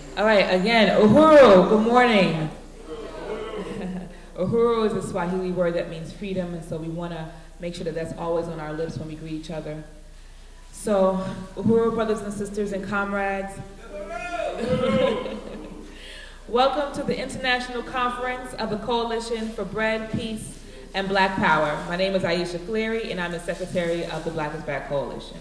All right, again, uhuru, good morning. Uhuru is a Swahili word that means freedom, and so we want to make sure that that's always on our lips when we greet each other. So, uhuru, brothers and sisters and comrades. Welcome to the International Conference of the Coalition for Bread, Peace, and Black Power. My name is Aisha Fleary, and I'm the Secretary of the Black is Back Coalition.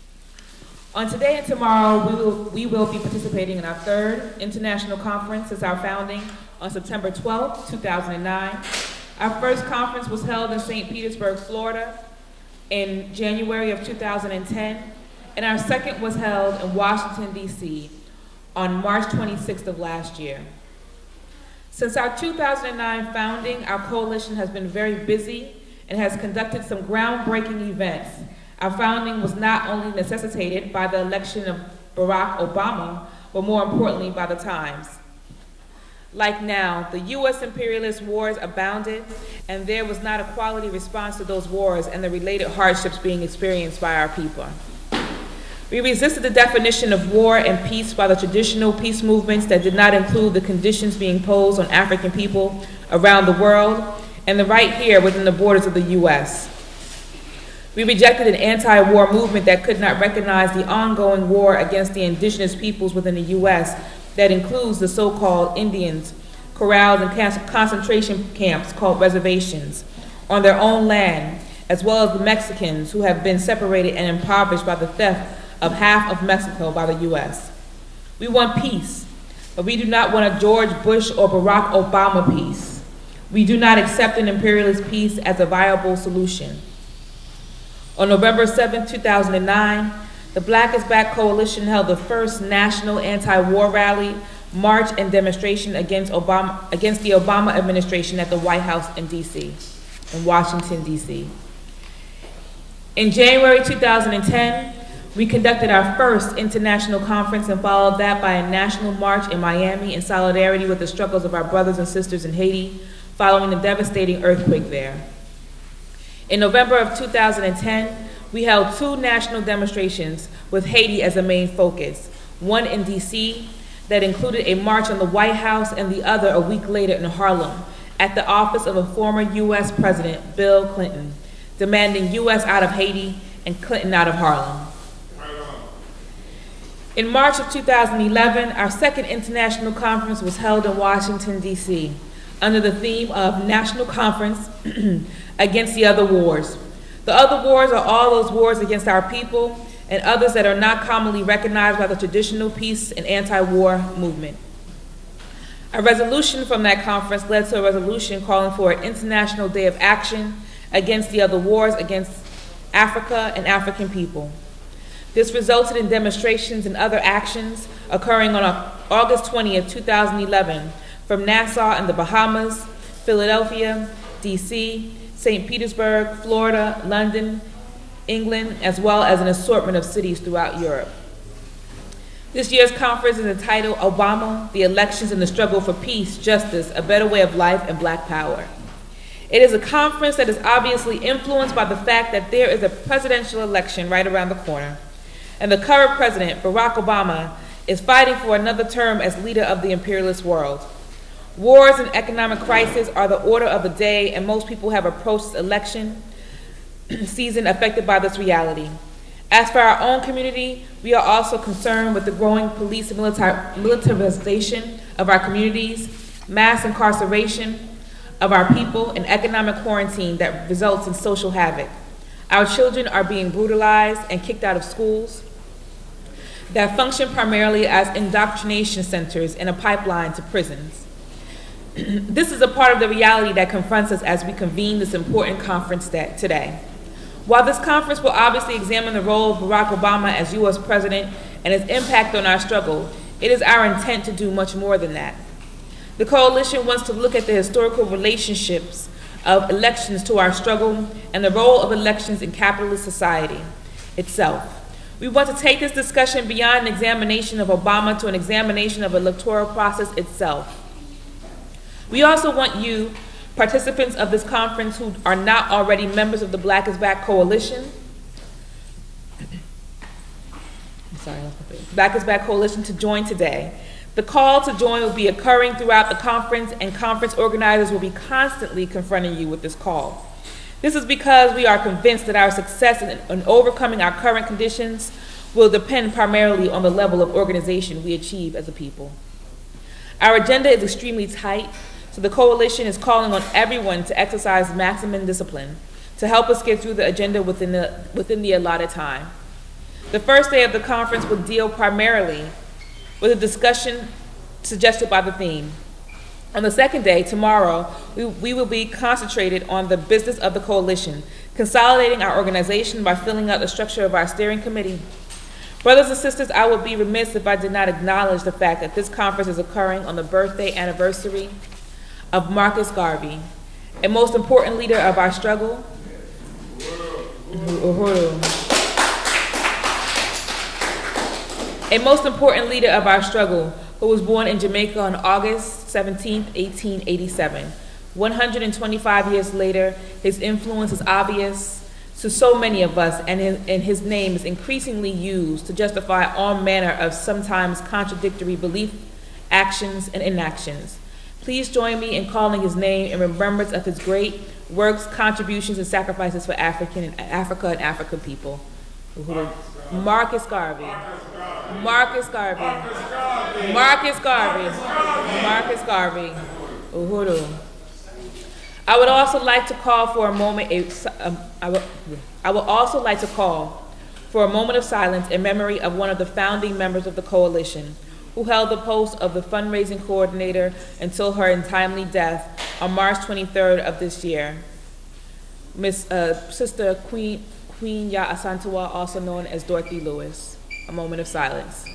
On today and tomorrow, we will be participating in our third international conference since our founding on September 12, 2009. Our first conference was held in St. Petersburg, Florida in January of 2010, and our second was held in Washington, D.C. on March 26th of last year. Since our 2009 founding, our coalition has been very busy and has conducted some groundbreaking events. Our founding was not only necessitated by the election of Barack Obama, but more importantly by the times. Like now, the U.S. imperialist wars abounded, and there was not a quality response to those wars and the related hardships being experienced by our people. We resisted the definition of war and peace by the traditional peace movements that did not include the conditions being posed on African people around the world and the right here within the borders of the U.S. We rejected an anti-war movement that could not recognize the ongoing war against the indigenous peoples within the U.S. that includes the so-called Indians, corralled in concentration camps called reservations, on their own land, as well as the Mexicans who have been separated and impoverished by the theft of half of Mexico by the U.S. We want peace, but we do not want a George Bush or Barack Obama peace. We do not accept an imperialist peace as a viable solution. On November 7, 2009, the Black is Back Coalition held the first national anti-war rally, march, and demonstration against the Obama administration at the White House in D.C., in Washington, D.C. In January 2010, we conducted our first international conference and followed that by a national march in Miami in solidarity with the struggles of our brothers and sisters in Haiti following the devastating earthquake there. In November of 2010, we held two national demonstrations with Haiti as a main focus, one in D.C. that included a march on the White House and the other a week later in Harlem at the office of a former U.S. President, Bill Clinton, demanding U.S. out of Haiti and Clinton out of Harlem. In March of 2011, our second international conference was held in Washington, D.C., under the theme of National Conference Against the Other Wars. The other wars are all those wars against our people and others that are not commonly recognized by the traditional peace and anti-war movement. A resolution from that conference led to a resolution calling for an International Day of Action against the other wars against Africa and African people. This resulted in demonstrations and other actions occurring on August 20th, 2011, from Nassau in the Bahamas, Philadelphia, D.C., St. Petersburg, Florida, London, England, as well as an assortment of cities throughout Europe. This year's conference is entitled Obama, the Elections and the Struggle for Peace, Justice, a Better Way of Life, and Black Power. It is a conference that is obviously influenced by the fact that there is a presidential election right around the corner, and the current president, Barack Obama, is fighting for another term as leader of the imperialist world. Wars and economic crisis are the order of the day, and most people have approached election season affected by this reality. As for our own community, we are also concerned with the growing police and militarization of our communities, mass incarceration of our people, and economic quarantine that results in social havoc. Our children are being brutalized and kicked out of schools that function primarily as indoctrination centers and a pipeline to prisons. This is a part of the reality that confronts us as we convene this important conference today. While this conference will obviously examine the role of Barack Obama as U.S. President and his impact on our struggle, it is our intent to do much more than that. The Coalition wants to look at the historical relationships of elections to our struggle and the role of elections in capitalist society itself. We want to take this discussion beyond an examination of Obama to an examination of the electoral process itself. We also want you, participants of this conference who are not already members of the Black is Back Coalition, Black is Back Coalition, to join today. The call to join will be occurring throughout the conference, and conference organizers will be constantly confronting you with this call. This is because we are convinced that our success in overcoming our current conditions will depend primarily on the level of organization we achieve as a people. Our agenda is extremely tight, so the coalition is calling on everyone to exercise maximum discipline to help us get through the agenda within the allotted time. The first day of the conference will deal primarily with a discussion suggested by the theme. On the second day, tomorrow, we will be concentrated on the business of the coalition, consolidating our organization by filling out the structure of our steering committee. Brothers and sisters, I would be remiss if I did not acknowledge the fact that this conference is occurring on the birthday anniversary of Marcus Garvey, a most important leader of our struggle, who was born in Jamaica on August 17, 1887. 125 years later, his influence is obvious to so many of us, and his name is increasingly used to justify all manner of sometimes contradictory beliefs, actions, and inactions. Please join me in calling his name in remembrance of his great works, contributions, and sacrifices for Africa and African people. Marcus Garvey. Marcus Garvey. Marcus Garvey. Marcus Garvey. Uhuru. I would also like to call for a moment. I would also like to call for a moment of silence in memory of one of the founding members of the coalition, who held the post of the fundraising coordinator until her untimely death on March 23rd of this year. Sister Queen Ya Asantewa, also known as Dorothy Lewis. A moment of silence.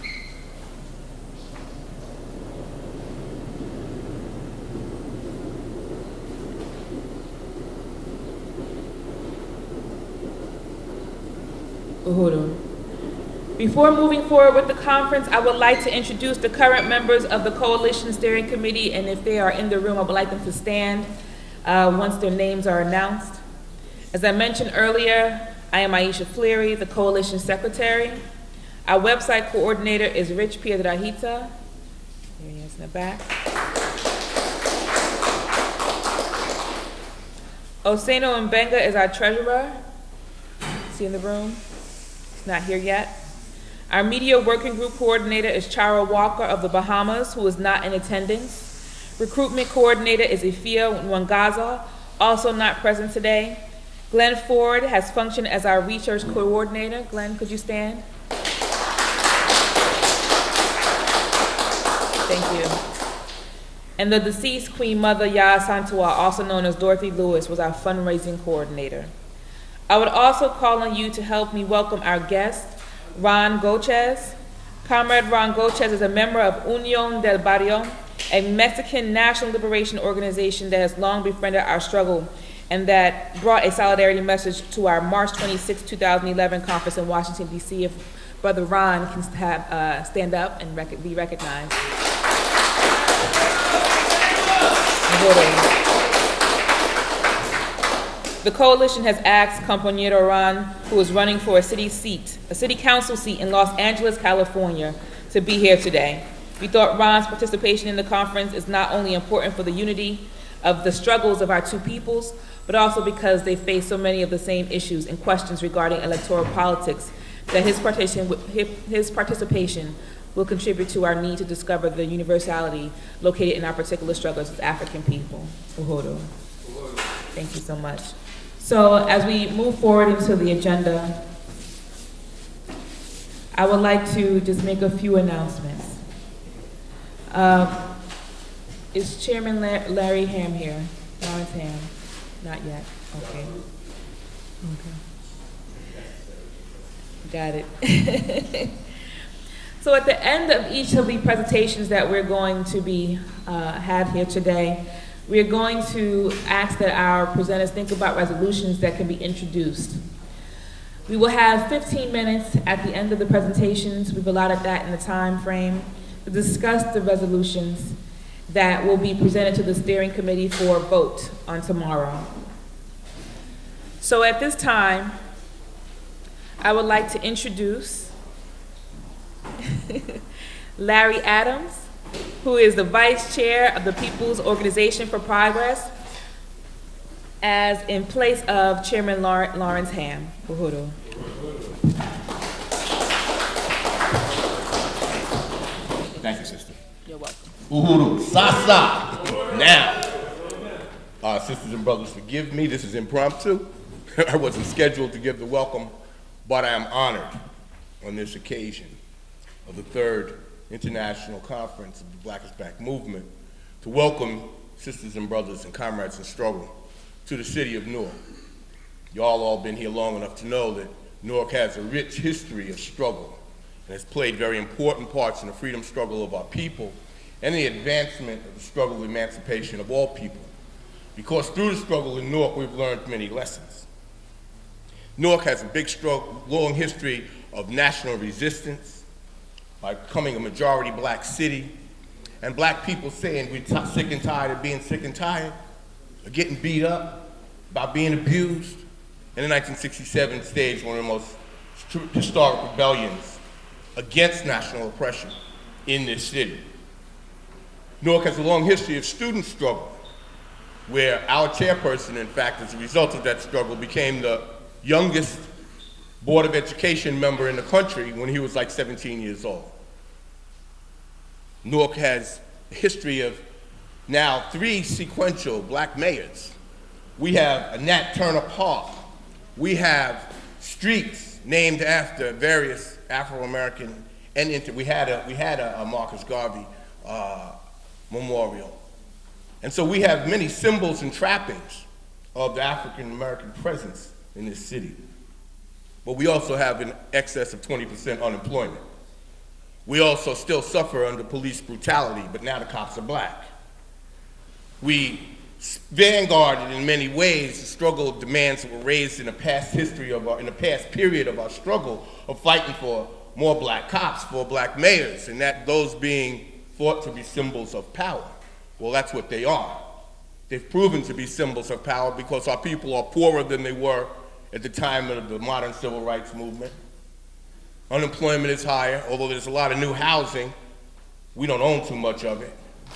Uhuru. Before moving forward with the conference, I would like to introduce the current members of the Coalition Steering Committee, and if they are in the room, I would like them to stand once their names are announced. As I mentioned earlier, I am Aisha Fleary, the Coalition Secretary. Our website coordinator is Rich Piedrahita. There he is in the back. Oseno Mbenga is our treasurer. Is he in the room? He's not here yet. Our media working group coordinator is Chara Walker of the Bahamas, who is not in attendance. Recruitment coordinator is Ifia Nwangaza, also not present today. Glenn Ford has functioned as our research coordinator. Glenn, could you stand? Thank you. And the deceased Queen Mother Ya Santua, also known as Dorothy Lewis, was our fundraising coordinator. I would also call on you to help me welcome our guest, Ron Gochez. Comrade Ron Gochez is a member of Unión del Barrio, a Mexican national liberation organization that has long befriended our struggle and that brought a solidarity message to our March 26, 2011 conference in Washington, D.C. If Brother Ron can stand up and be recognized. The coalition has asked Compañero Ron, who is running for a city council seat in Los Angeles, California, to be here today. We thought Ron's participation in the conference is not only important for the unity of the struggles of our two peoples, but also because they face so many of the same issues and questions regarding electoral politics that his participation will contribute to our need to discover the universality located in our particular struggles as African people. Uhuru. Thank you so much. So as we move forward into the agenda, I would like to just make a few announcements. Is Chairman Larry Ham here? Lawrence Ham? Not yet. Okay. Got it. So at the end of each of the presentations that we're going to be had here today, we are going to ask that our presenters think about resolutions that can be introduced. We will have 15 minutes at the end of the presentations. We've allotted that in the time frame to discuss the resolutions that will be presented to the steering committee for vote on tomorrow. So at this time, I would like to introduce Larry Adams, who is the Vice Chair of the People's Organization for Progress, as in place of Chairman Lawrence Ham. Uhuru. Thank you, sister. You're welcome. Uhuru, Sasa. Now, sisters and brothers, forgive me, this is impromptu. I wasn't scheduled to give the welcome, but I am honored on this occasion of the 3rd International Conference of the Black is Back movement to welcome sisters and brothers and comrades in struggle to the city of Newark. Y'all all been here long enough to know that Newark has a rich history of struggle and has played very important parts in the freedom struggle of our people and the advancement of the struggle of emancipation of all people. Because through the struggle in Newark, we've learned many lessons. Newark has a big, long history of national resistance by becoming a majority black city, and black people saying we're sick and tired of being sick and tired, of getting beat up, about being abused, and in 1967 staged one of the most historic rebellions against national oppression in this city. Newark has a long history of student struggle, where our chairperson, in fact, as a result of that struggle, became the youngest Board of Education member in the country when he was like 17 years old. Newark has a history of now 3 sequential black mayors. We have a Nat Turner Park. We have streets named after various Afro-American, and we had a Marcus Garvey memorial. And so we have many symbols and trappings of the African-American presence in this city. But we also have in excess of 20% unemployment. We also still suffer under police brutality, but now the cops are black. We vanguarded in many ways the struggle of demands that were raised in the past history of in the past period of our struggle of fighting for more black cops, for black mayors, and that those being thought to be symbols of power. Well, that's what they are. They've proven to be symbols of power because our people are poorer than they were at the time of the modern civil rights movement. Unemployment is higher, although there's a lot of new housing. We don't own too much of it.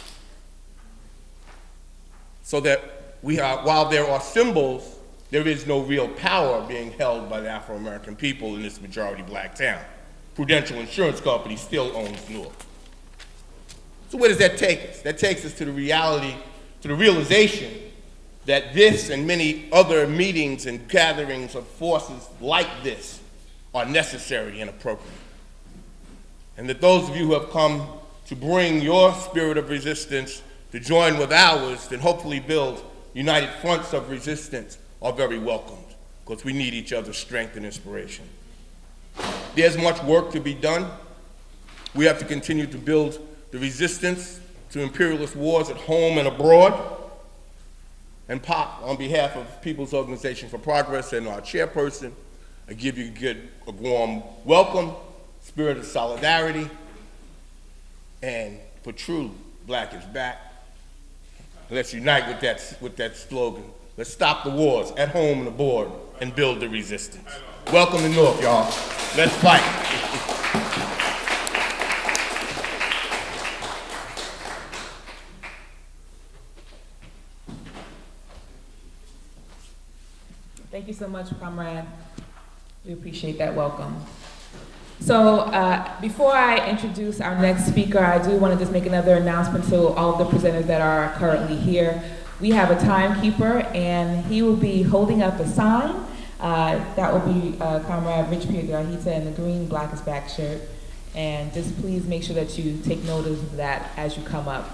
So that while there are symbols, there is no real power being held by the Afro-American people in this majority black town. Prudential Insurance Company still owns Newark. So where does that take us? That takes us to the reality, to the realization that this and many other meetings and gatherings of forces like this are necessary and appropriate. And that those of you who have come to bring your spirit of resistance to join with ours, and hopefully build united fronts of resistance, are very welcomed, because we need each other's strength and inspiration. There's much work to be done. We have to continue to build the resistance to imperialist wars at home and abroad. And Pop, on behalf of People's Organization for Progress and our chairperson, I give you a warm welcome, spirit of solidarity, and for true, Black is back. Let's unite with that slogan. Let's stop the wars at home and abroad and build the resistance. Welcome to Newark, y'all. Let's fight. Thank you so much, Comrade. We appreciate that welcome. So before I introduce our next speaker, I do want to just make another announcement to all of the presenters that are currently here. We have a timekeeper, and he will be holding up a sign. That will be Comrade Rich Pierre-Garhita in the green Black is Back shirt. And just please make sure that you take notice of that as you come up.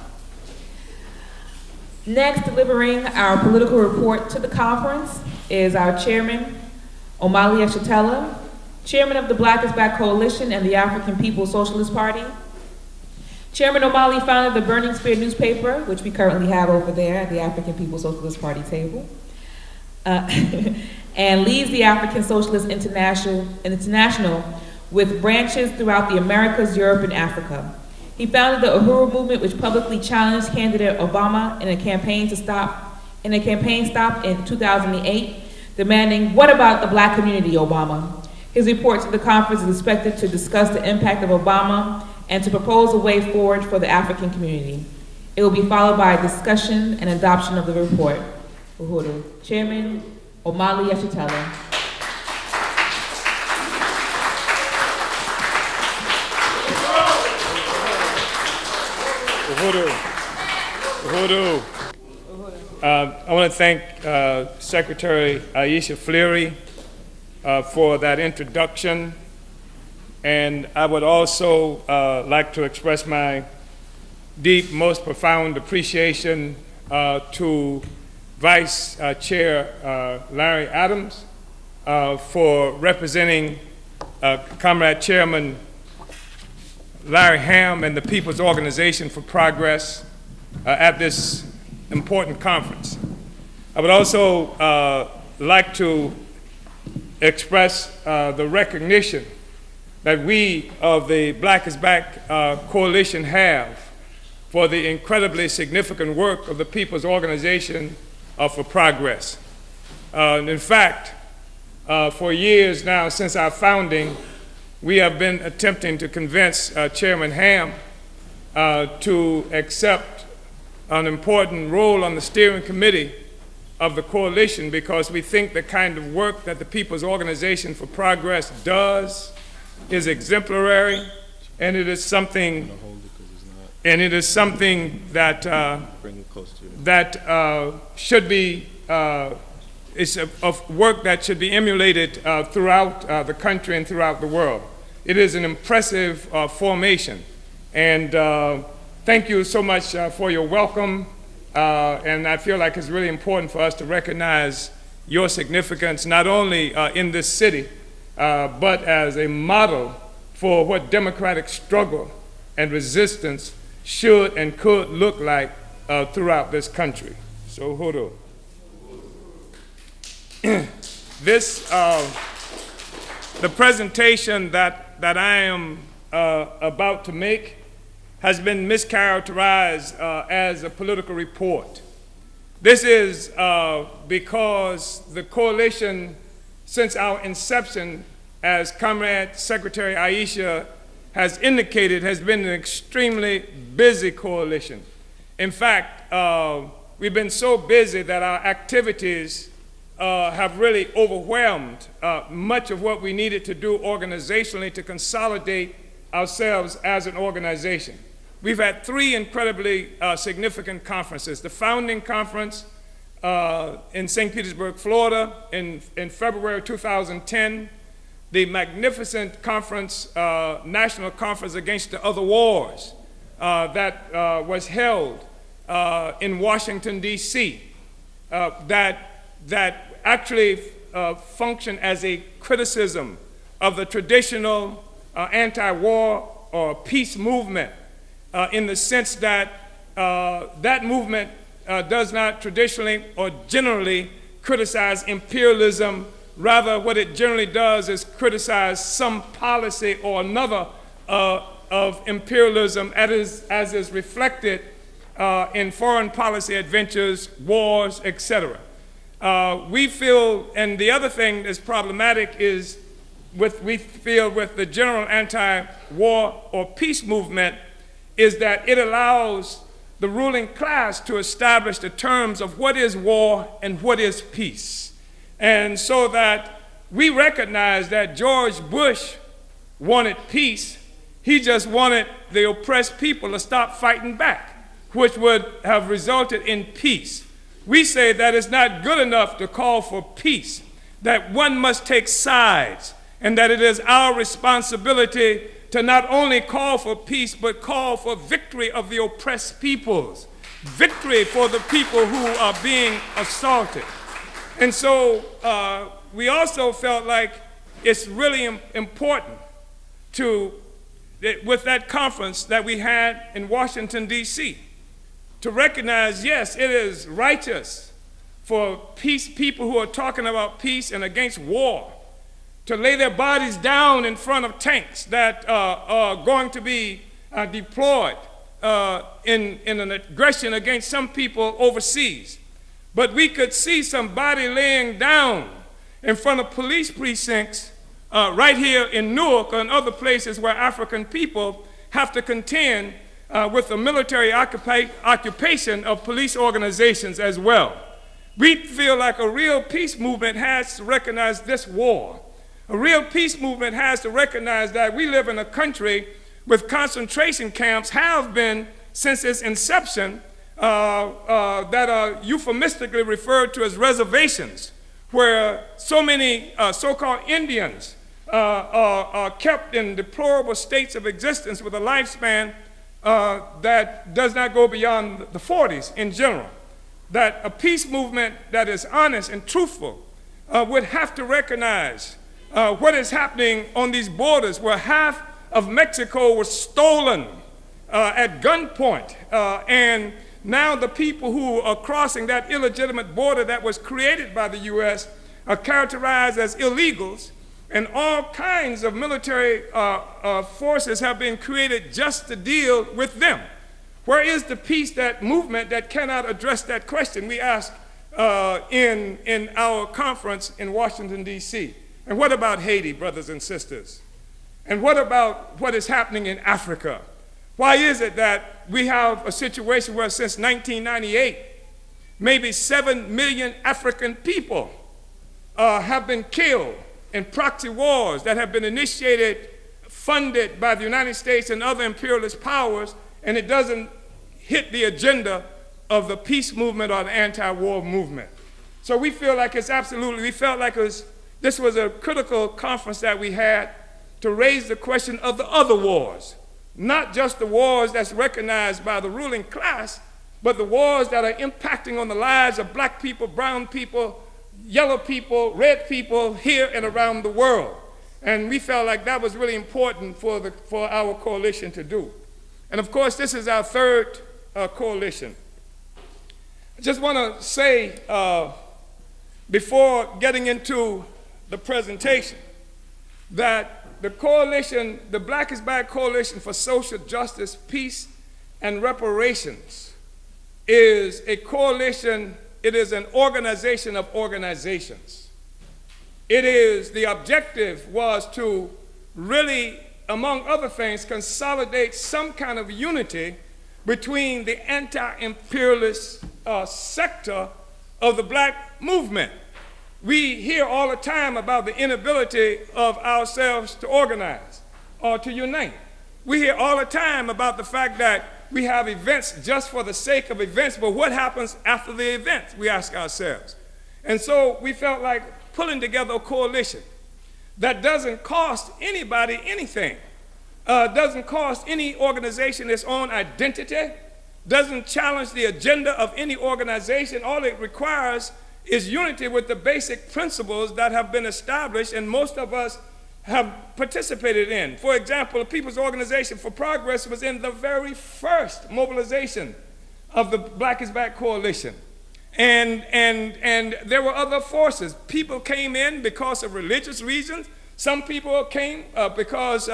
Next, delivering our political report to the conference is our chairman, Omali Washitela, chairman of the Black is Back Coalition and the African People's Socialist Party. Chairman Omali founded the Burning Spear newspaper, which we currently have over there at the African People's Socialist Party table, and leads the African Socialist International with branches throughout the Americas, Europe, and Africa. He founded the Uhuru movement, which publicly challenged candidate Obama in a campaign stop in 2008, demanding, "What about the black community, Obama?" His report to the conference is expected to discuss the impact of Obama and to propose a way forward for the African community. It will be followed by a discussion and adoption of the report. Uhuru. Chairman Omali Washitela. Uhuru. I want to thank Secretary Aisha Fleury for that introduction. And I would also like to express my deep, most profound appreciation to Vice Chair Larry Adams for representing Comrade Chairman Larry Ham and the People's Organization for Progress at this important conference. I would also like to express the recognition that we of the Black is Back Coalition have for the incredibly significant work of the People's Organization for Progress. In fact, for years now since our founding, we have been attempting to convince Chairman Ham to accept an important role on the steering committee of the coalition, because we think the kind of work that the People's Organization for Progress does is exemplary, and it is something that should be it's of work that should be emulated throughout the country and throughout the world. It is an impressive formation, and thank you so much for your welcome, and I feel like it's really important for us to recognize your significance, not only in this city, but as a model for what democratic struggle and resistance should and could look like throughout this country. So, Uhuru. The presentation that I am about to make has been mischaracterized as a political report. This is because the coalition, since our inception, as Comrade Secretary Aisha has indicated, has been an extremely busy coalition. In fact, we've been so busy that our activities have really overwhelmed much of what we needed to do organizationally to consolidate ourselves as an organization. We've had three incredibly significant conferences: the founding conference in St. Petersburg, Florida in February 2010, the magnificent conference, National Conference Against the Other Wars that was held in Washington, D.C., that actually functioned as a criticism of the traditional anti-war or peace movement, in the sense that that movement does not traditionally or generally criticize imperialism. Rather, what it generally does is criticize some policy or another of imperialism, as is reflected in foreign policy adventures, wars, etc. We feel, and the other thing that's problematic is, we feel with the general anti-war or peace movement, is that it allows the ruling class to establish the terms of what is war and what is peace. And so that we recognize that George Bush wanted peace. He just wanted the oppressed people to stop fighting back, which would have resulted in peace. We say that it's not good enough to call for peace, that one must take sides, and that it is our responsibility to not only call for peace, but call for victory of the oppressed peoples, victory for the people who are being assaulted. And so we also felt like it's really important to, with that conference that we had in Washington, D.C., to recognize, yes, it is righteous for peace, people who are talking about peace and against war, to lay their bodies down in front of tanks that are going to be deployed in an aggression against some people overseas. But we could see somebody laying down in front of police precincts right here in Newark and other places where African people have to contend with the military occupation of police organizations as well. We feel like a real peace movement has to recognize this war. A real peace movement has to recognize that we live in a country with concentration camps, have been since its inception, that are euphemistically referred to as reservations, where so many so-called Indians are kept in deplorable states of existence with a lifespan that does not go beyond the 40s in general. That a peace movement that is honest and truthful would have to recognize what is happening on these borders, where half of Mexico was stolen at gunpoint, and now the people who are crossing that illegitimate border that was created by the U.S. are characterized as illegals, and all kinds of military forces have been created just to deal with them. Where is the peace, that movement that cannot address that question? We asked in our conference in Washington, D.C. And what about Haiti, brothers and sisters? And what about what is happening in Africa? Why is it that we have a situation where since 1998, maybe 7 million African people have been killed in proxy wars that have been initiated, funded by the United States and other imperialist powers, and it doesn't hit the agenda of the peace movement or the anti-war movement? So we feel like it's absolutely, we felt like this was a critical conference that we had to raise the question of the other wars, not just the wars that's recognized by the ruling class, but the wars that are impacting on the lives of black people, brown people, yellow people, red people here and around the world. And we felt like that was really important for our coalition to do. And of course, this is our third coalition. I just want to say, before getting into the presentation, that the coalition, the Black is Back Coalition for Social Justice, Peace, and Reparations is a coalition, it is an organization of organizations. It is, the objective was to really, among other things, consolidate some kind of unity between the anti-imperialist sector of the black movement. We hear all the time about the inability of ourselves to organize or to unite. We hear all the time about the fact that we have events just for the sake of events, but what happens after the event, we ask ourselves. And so we felt like pulling together a coalition that doesn't cost anybody anything, doesn't cost any organization its own identity, doesn't challenge the agenda of any organization. All it requires is unity with the basic principles that have been established and most of us have participated in. For example, the People's Organization for Progress was in the very first mobilization of the Black is Back Coalition. And there were other forces. People came in because of religious reasons. Some people came because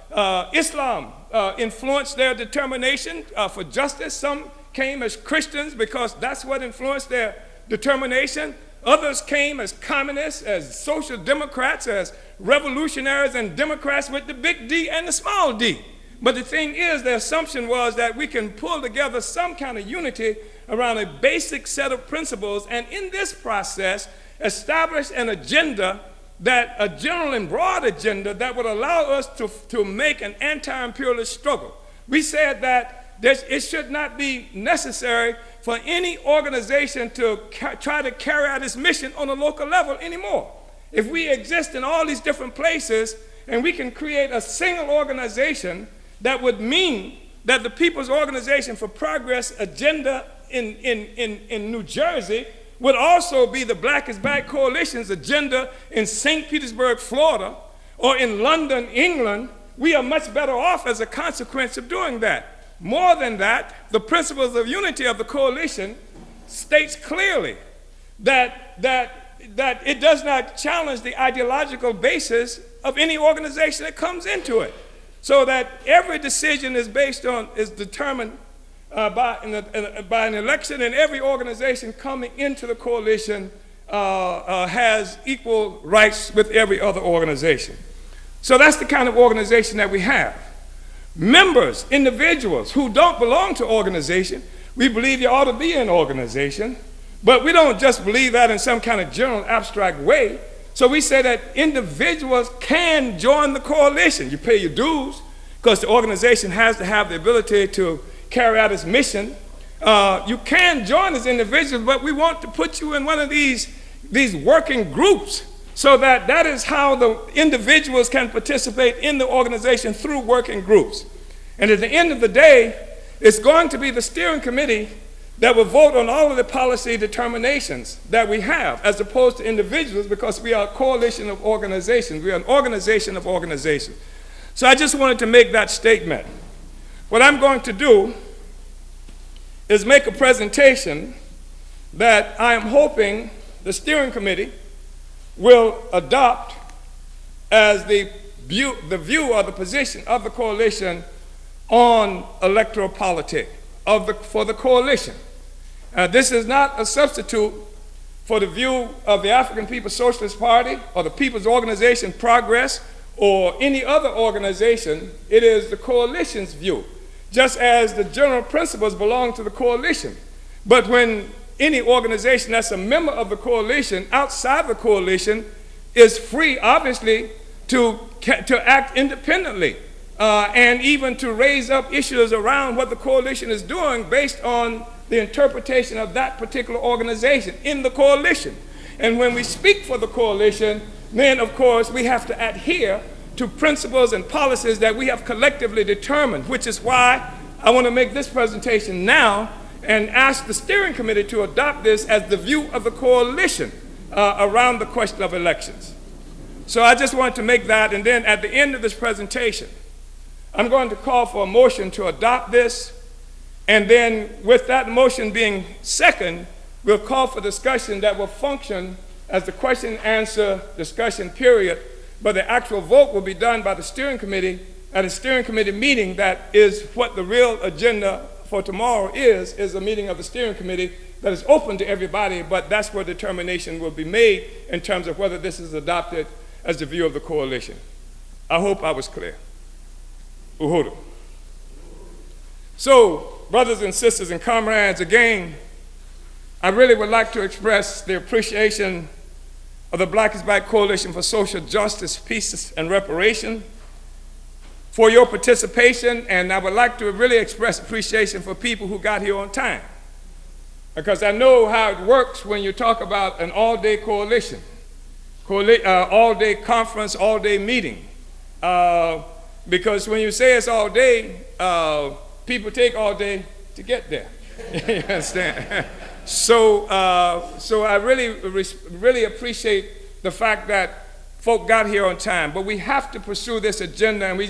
Islam influenced their determination for justice. Some came as Christians because that's what influenced their determination. Others came as communists, as social democrats, as revolutionaries and Democrats with the big D and the small d. But the thing is, the assumption was that we can pull together some kind of unity around a basic set of principles, and in this process, establish an agenda, that a general and broad agenda that would allow us to make an anti-imperialist struggle. We said that it should not be necessary for any organization to try to carry out its mission on a local level anymore. If we exist in all these different places and we can create a single organization, that would mean that the People's Organization for Progress agenda in New Jersey would also be the Black is Back Coalition's agenda in St. Petersburg, Florida, or in London, England. We are much better off as a consequence of doing that. More than that, the principles of unity of the coalition states clearly that it does not challenge the ideological basis of any organization that comes into it. So that every decision is determined by an election, and every organization coming into the coalition has equal rights with every other organization. So that's the kind of organization that we have. members, individuals who don't belong to organization. We believe you ought to be in organization, but we don't just believe that in some kind of general abstract way. So we say that individuals can join the coalition. You pay your dues because the organization has to have the ability to carry out its mission. You can join as individuals, but we want to put you in one of these working groups so that is how the individuals can participate in the organization through working groups. And at the end of the day, it's going to be the steering committee that will vote on all of the policy determinations that we have, as opposed to individuals, because we are a coalition of organizations. We are an organization of organizations. So I just wanted to make that statement. What I'm going to do is make a presentation that I am hoping the steering committee will adopt as the view or the position of the coalition on electoral politics for the coalition. This is not a substitute for the view of the African People's Socialist Party or the People's Organization Progress or any other organization. It is the coalition's view, just as the general principles belong to the coalition. But when any organization that's a member of the coalition outside the coalition is free, obviously, to act independently and even to raise up issues around what the coalition is doing based on the interpretation of that particular organization in the coalition. And when we speak for the coalition, then of course we have to adhere to principles and policies that we have collectively determined, which is why I want to make this presentation now and ask the steering committee to adopt this as the view of the coalition around the question of elections. So I just wanted to make that, and then at the end of this presentation, I'm going to call for a motion to adopt this, and then with that motion being second, we'll call for discussion that will function as the question and answer discussion period, but the actual vote will be done by the steering committee at a steering committee meeting. That is what the real agenda for tomorrow is a meeting of the steering committee that is open to everybody, but that's where determination will be made in terms of whether this is adopted as the view of the coalition. I hope I was clear. Uhuru. So, brothers and sisters and comrades, again, I really would like to express the appreciation of the Black is Black Coalition for Social Justice, Peace, and Reparation for your participation, and I would like to really express appreciation for people who got here on time, because I know how it works when you talk about an all-day coalition, all-day conference, all-day meeting, because when you say it's all day, people take all day to get there. You understand? So I really appreciate the fact that folk got here on time, but we have to pursue this agenda, and we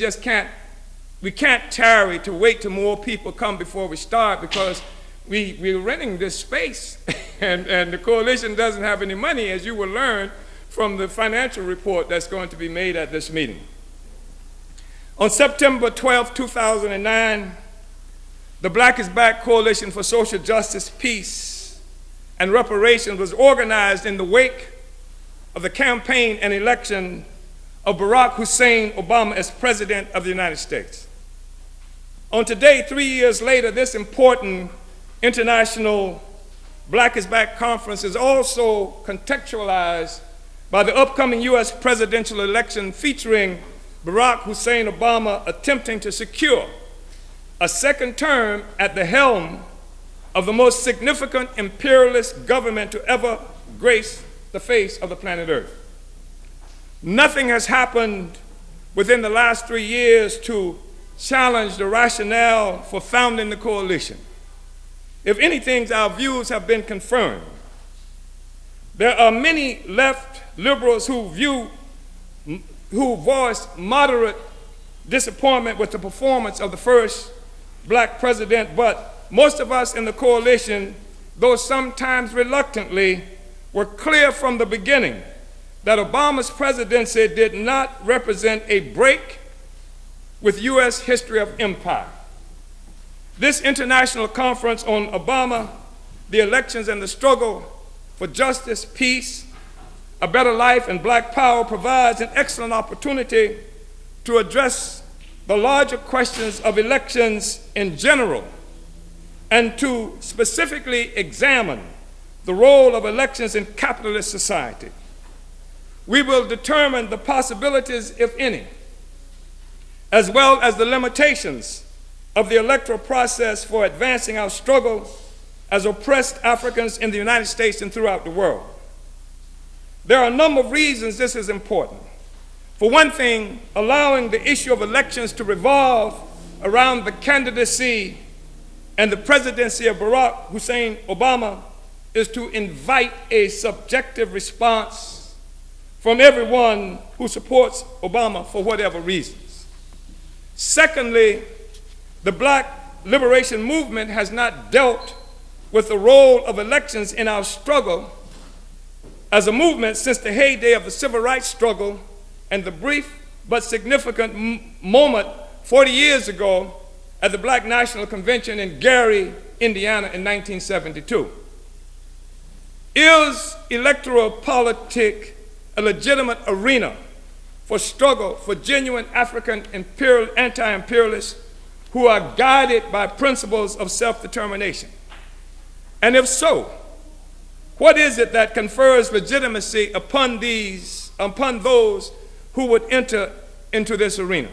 can't tarry to wait till more people come before we start, because we're renting this space, and the coalition doesn't have any money, as you will learn from the financial report that's going to be made at this meeting. On September 12, 2009, the Black is Black Coalition for Social Justice, Peace, and Reparations was organized in the wake of the campaign and election of Barack Hussein Obama as President of the United States. On today, 3 years later, this important international Black is Black conference is also contextualized by the upcoming U.S. presidential election featuring Barack Hussein Obama attempting to secure a second term at the helm of the most significant imperialist government to ever grace the face of the planet Earth. Nothing has happened within the last 3 years to challenge the rationale for founding the coalition. If anything, our views have been confirmed. There are many left liberals who voiced moderate disappointment with the performance of the first black president, but most of us in the coalition, though sometimes reluctantly, were clear from the beginning that Obama's presidency did not represent a break with U.S. history of empire. This international conference on Obama, the elections, and the struggle for justice, peace, a better life, and black power provides an excellent opportunity to address the larger questions of elections in general and to specifically examine the role of elections in capitalist society. We will determine the possibilities, if any, as well as the limitations of the electoral process for advancing our struggle as oppressed Africans in the United States and throughout the world. There are a number of reasons this is important. For one thing, allowing the issue of elections to revolve around the candidacy and the presidency of Barack Hussein Obama is to invite a subjective response from everyone who supports Obama for whatever reasons. Secondly, the Black liberation movement has not dealt with the role of elections in our struggle as a movement since the heyday of the civil rights struggle and the brief but significant moment 40 years ago at the Black National Convention in Gary, Indiana in 1972. Is electoral politics a legitimate arena for struggle for genuine African anti-imperialists who are guided by principles of self-determination? And if so, what is it that confers legitimacy upon those who would enter into this arena?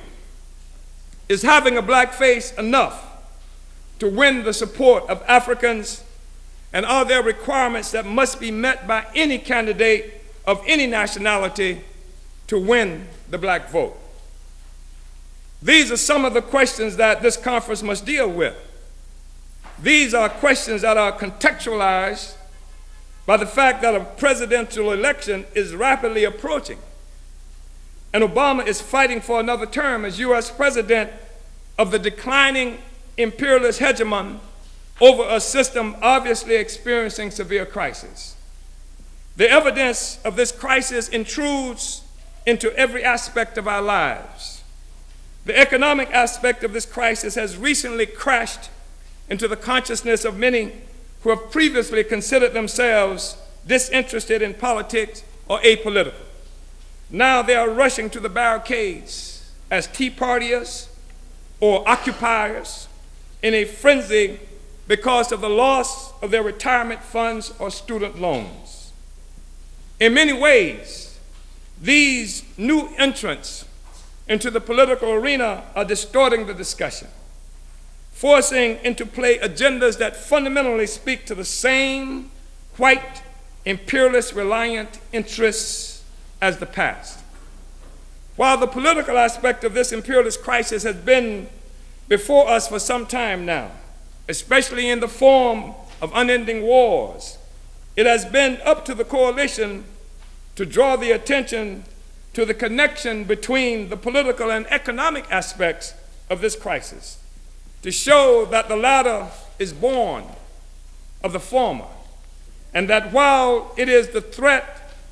Is having a black face enough to win the support of Africans? And are there requirements that must be met by any candidate of any nationality to win the black vote? These are some of the questions that this conference must deal with. These are questions that are contextualized by the fact that a presidential election is rapidly approaching, and Obama is fighting for another term as U.S. president of the declining imperialist hegemon over a system obviously experiencing severe crisis. The evidence of this crisis intrudes into every aspect of our lives. The economic aspect of this crisis has recently crashed into the consciousness of many who have previously considered themselves disinterested in politics or apolitical. Now they are rushing to the barricades as Tea Partiers or occupiers in a frenzy because of the loss of their retirement funds or student loans. In many ways, these new entrants into the political arena are distorting the discussion, forcing into play agendas that fundamentally speak to the same white imperialist reliant interests as the past. While the political aspect of this imperialist crisis has been before us for some time now, especially in the form of unending wars, it has been up to the coalition to draw the attention to the connection between the political and economic aspects of this crisis, to show that the latter is born of the former, and that while it is the threat,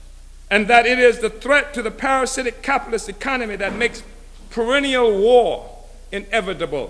to the parasitic capitalist economy that makes perennial war inevitable.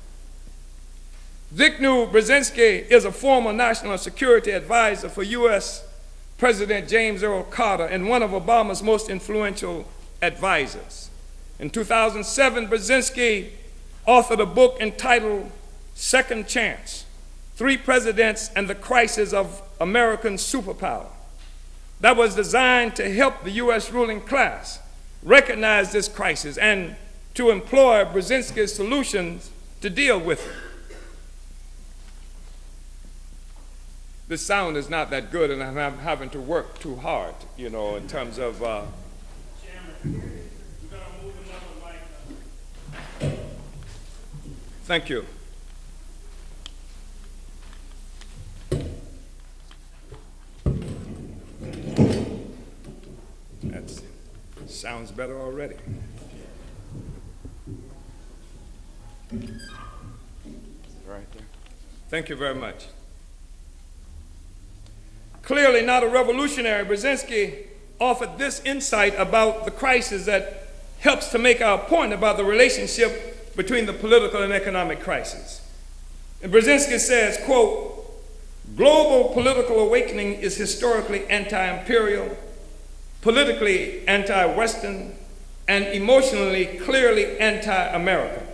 Zbigniew Brzezinski is a former national security advisor for U.S. President James Earl Carter and one of Obama's most influential advisors. In 2007, Brzezinski authored a book entitled Second Chance: 3 Presidents and the Crisis of American Superpower, that was designed to help the U.S. ruling class recognize this crisis and to employ Brzezinski's solutions to deal with it. The sound is not that good, and I'm having to work too hard, you know, in terms of. Thank you. That sounds better already. Right there. Thank you very much. Clearly not a revolutionary, Brzezinski offered this insight about the crisis that helps to make our point about the relationship between the political and economic crisis. And Brzezinski says, quote, "Global political awakening is historically anti-imperial, politically anti-Western, and emotionally clearly anti-American.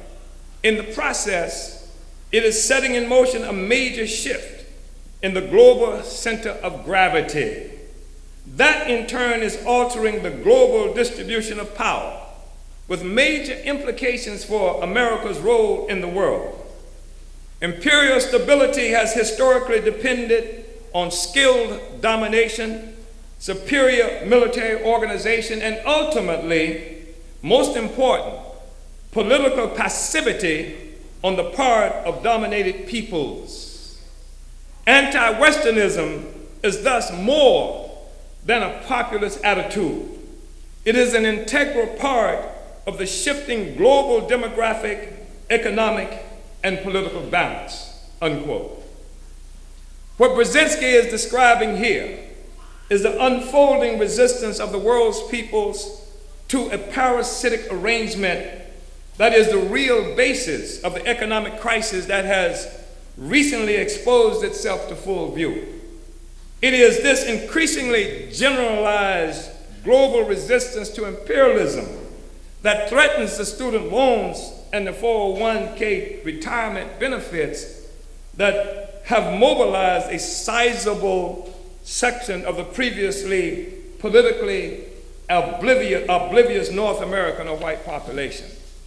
In the process, it is setting in motion a major shift in the global center of gravity. That in turn is altering the global distribution of power, with major implications for America's role in the world. Imperial stability has historically depended on skilled domination, superior military organization, and ultimately, most important, political passivity on the part of dominated peoples. Anti-Westernism is thus more than a populist attitude. It is an integral part of the shifting global demographic, economic, and political balance, unquote. What Brzezinski is describing here is the unfolding resistance of the world's peoples to a parasitic arrangement that is the real basis of the economic crisis that has recently exposed itself to full view. It is this increasingly generalized global resistance to imperialism that threatens the student loans and the 401k retirement benefits that have mobilized a sizable section of the previously politically oblivious North American or white population.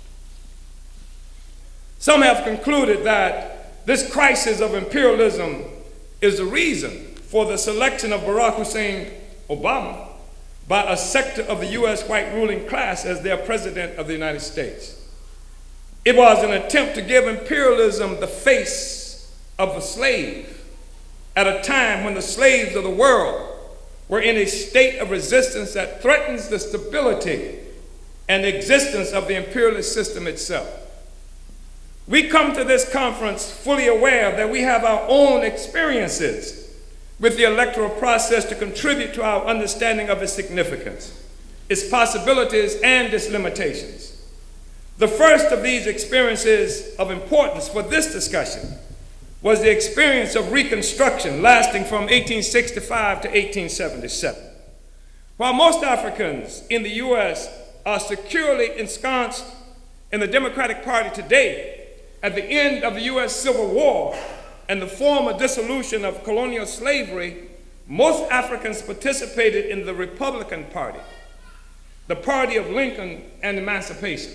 Some have concluded that this crisis of imperialism is the reason for the selection of Barack Hussein Obama by a sector of the US white ruling class as their president of the United States. It was an attempt to give imperialism the face of the slave at a time when the slaves of the world were in a state of resistance that threatens the stability and existence of the imperialist system itself. We come to this conference fully aware that we have our own experiences with the electoral process to contribute to our understanding of its significance, its possibilities, and its limitations. The first of these experiences of importance for this discussion was the experience of Reconstruction lasting from 1865 to 1877. While most Africans in the US are securely ensconced in the Democratic Party today, at the end of the US Civil War and the former dissolution of colonial slavery, most Africans participated in the Republican Party, the party of Lincoln and emancipation.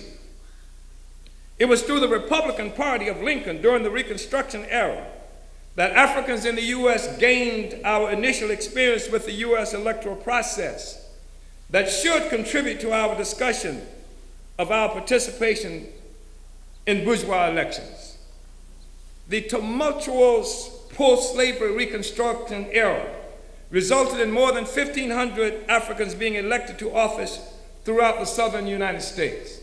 It was through the Republican Party of Lincoln during the Reconstruction era that Africans in the US gained our initial experience with the US electoral process that should contribute to our discussion of our participation in bourgeois elections. The tumultuous post-slavery Reconstruction era resulted in more than 1,500 Africans being elected to office throughout the southern United States.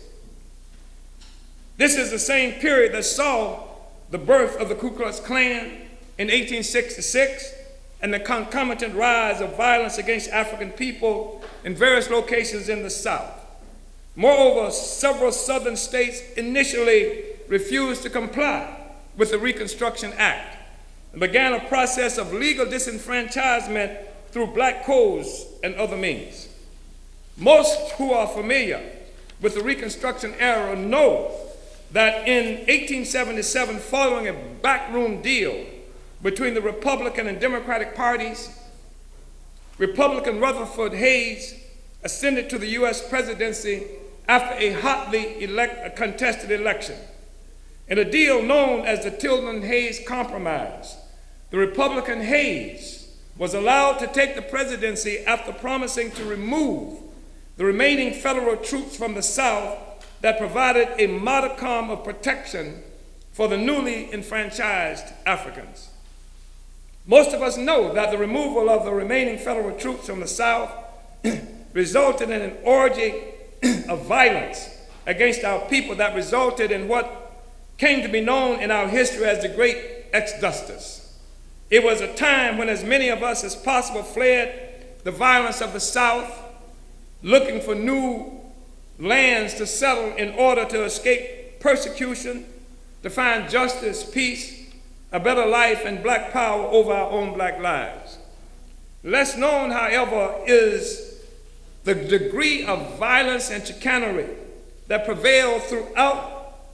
This is the same period that saw the birth of the Ku Klux Klan in 1866 and the concomitant rise of violence against African people in various locations in the South. Moreover, several southern states initially refused to comply with the Reconstruction Act and began a process of legal disenfranchisement through black codes and other means. Most who are familiar with the Reconstruction era know that in 1877, following a backroom deal between the Republican and Democratic parties, Republican Rutherford Hayes ascended to the US presidency after a hotly contested election. In a deal known as the Tilden-Hayes Compromise, the Republican Hayes was allowed to take the presidency after promising to remove the remaining federal troops from the South that provided a modicum of protection for the newly enfranchised Africans. Most of us know that the removal of the remaining federal troops from the South resulted in an orgy of violence against our people that resulted in what came to be known in our history as the Great Exodus. It was a time when as many of us as possible fled the violence of the South, looking for new lands to settle in order to escape persecution, to find justice, peace, a better life, and black power over our own black lives. Less known, however, is the degree of violence and chicanery that prevailed throughout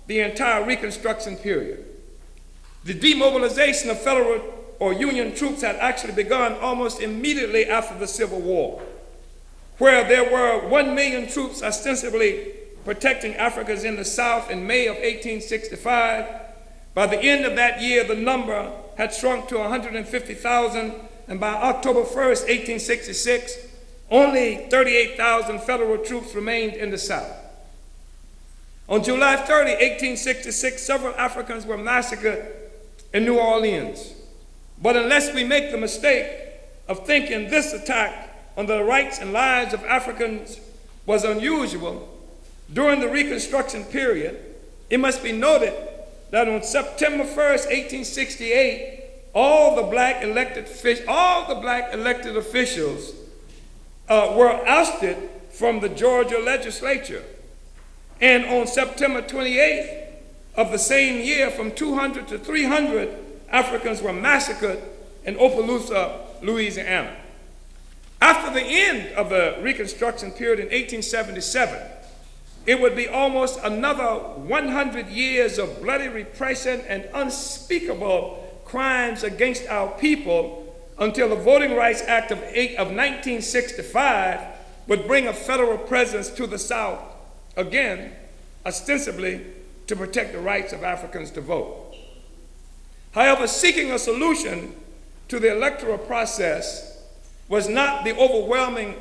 the entire Reconstruction period. The demobilization of federal or Union troops had actually begun almost immediately after the Civil War, where there were 1 million troops ostensibly protecting Africans in the South in May of 1865. By the end of that year, the number had shrunk to 150,000, and by October 1st, 1866, only 38,000 federal troops remained in the South. On July 30, 1866, several Africans were massacred in New Orleans. But unless we make the mistake of thinking this attack on the rights and lives of Africans was unusual, during the Reconstruction period, it must be noted that on September 1st, 1868, all the black elected officials were ousted from the Georgia legislature. And on September 28th of the same year, from 200 to 300 Africans were massacred in Opelousas, Louisiana. After the end of the Reconstruction period in 1877, it would be almost another 100 years of bloody repression and unspeakable crimes against our people until the Voting Rights Act of 1965 would bring a federal presence to the South, again, ostensibly to protect the rights of Africans to vote. However, seeking a solution to the electoral process was not the overwhelming,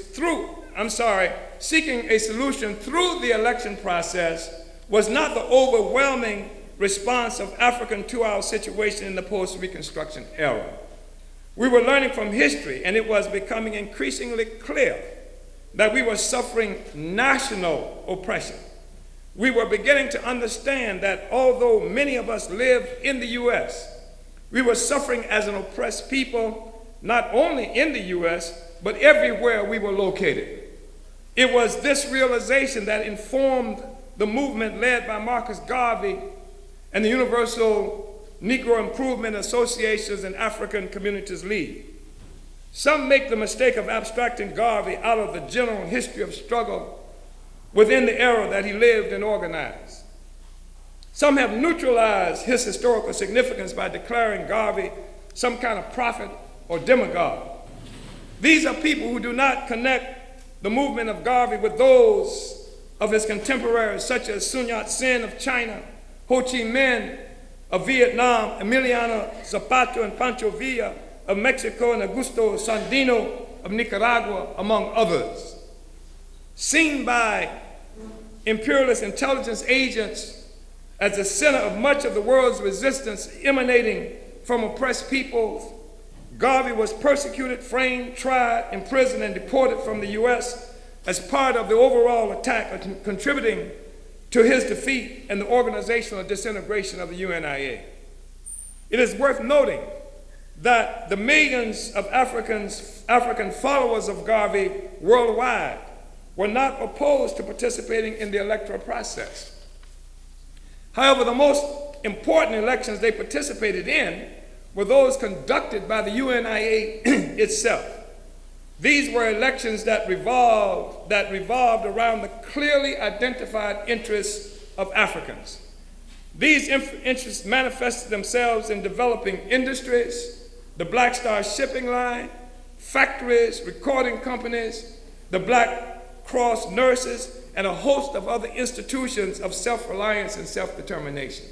seeking a solution through the election process was not the overwhelming response of Africans to our situation in the post-Reconstruction era. We were learning from history, and it was becoming increasingly clear that we were suffering national oppression. We were beginning to understand that although many of us lived in the U.S., we were suffering as an oppressed people, not only in the U.S., but everywhere we were located. It was this realization that informed the movement led by Marcus Garvey and the Universal Negro Improvement Associations and African Communities League. Some make the mistake of abstracting Garvey out of the general history of struggle within the era that he lived and organized. Some have neutralized his historical significance by declaring Garvey some kind of prophet or demagogue. These are people who do not connect the movement of Garvey with those of his contemporaries, such as Sun Yat-sen of China, Ho Chi Minh of Vietnam, Emiliano Zapata and Pancho Villa of Mexico, and Augusto Sandino of Nicaragua, among others. Seen by imperialist intelligence agents as the center of much of the world's resistance emanating from oppressed peoples, Garvey was persecuted, framed, tried, imprisoned, and deported from the U.S. as part of the overall attack, contributing to his defeat and the organizational disintegration of the UNIA. It is worth noting that the millions of African followers of Garvey worldwide were not opposed to participating in the electoral process. However, the most important elections they participated in were those conducted by the UNIA itself. These were elections that revolved around the clearly identified interests of Africans. These interests manifested themselves in developing industries, the Black Star Shipping Line, factories, recording companies, the Black Cross nurses, and a host of other institutions of self-reliance and self-determination.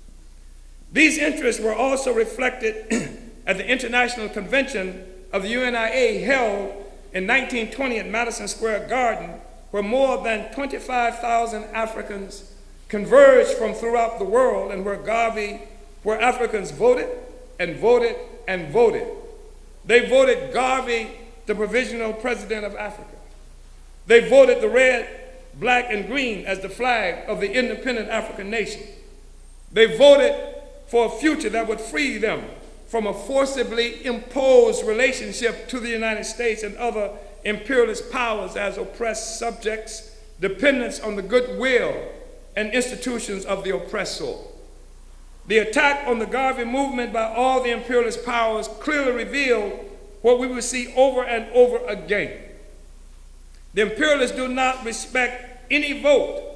These interests were also reflected at the International Convention of the UNIA held in 1920 at Madison Square Garden, where more than 25,000 Africans converged from throughout the world, and where Africans voted and voted and voted. They voted Garvey the provisional president of Africa. They voted the red, black, and green as the flag of the independent African nation. They voted for a future that would free them from a forcibly imposed relationship to the United States and other imperialist powers as oppressed subjects, dependents on the goodwill and institutions of the oppressor. The attack on the Garvey movement by all the imperialist powers clearly revealed what we will see over and over again. The imperialists do not respect any vote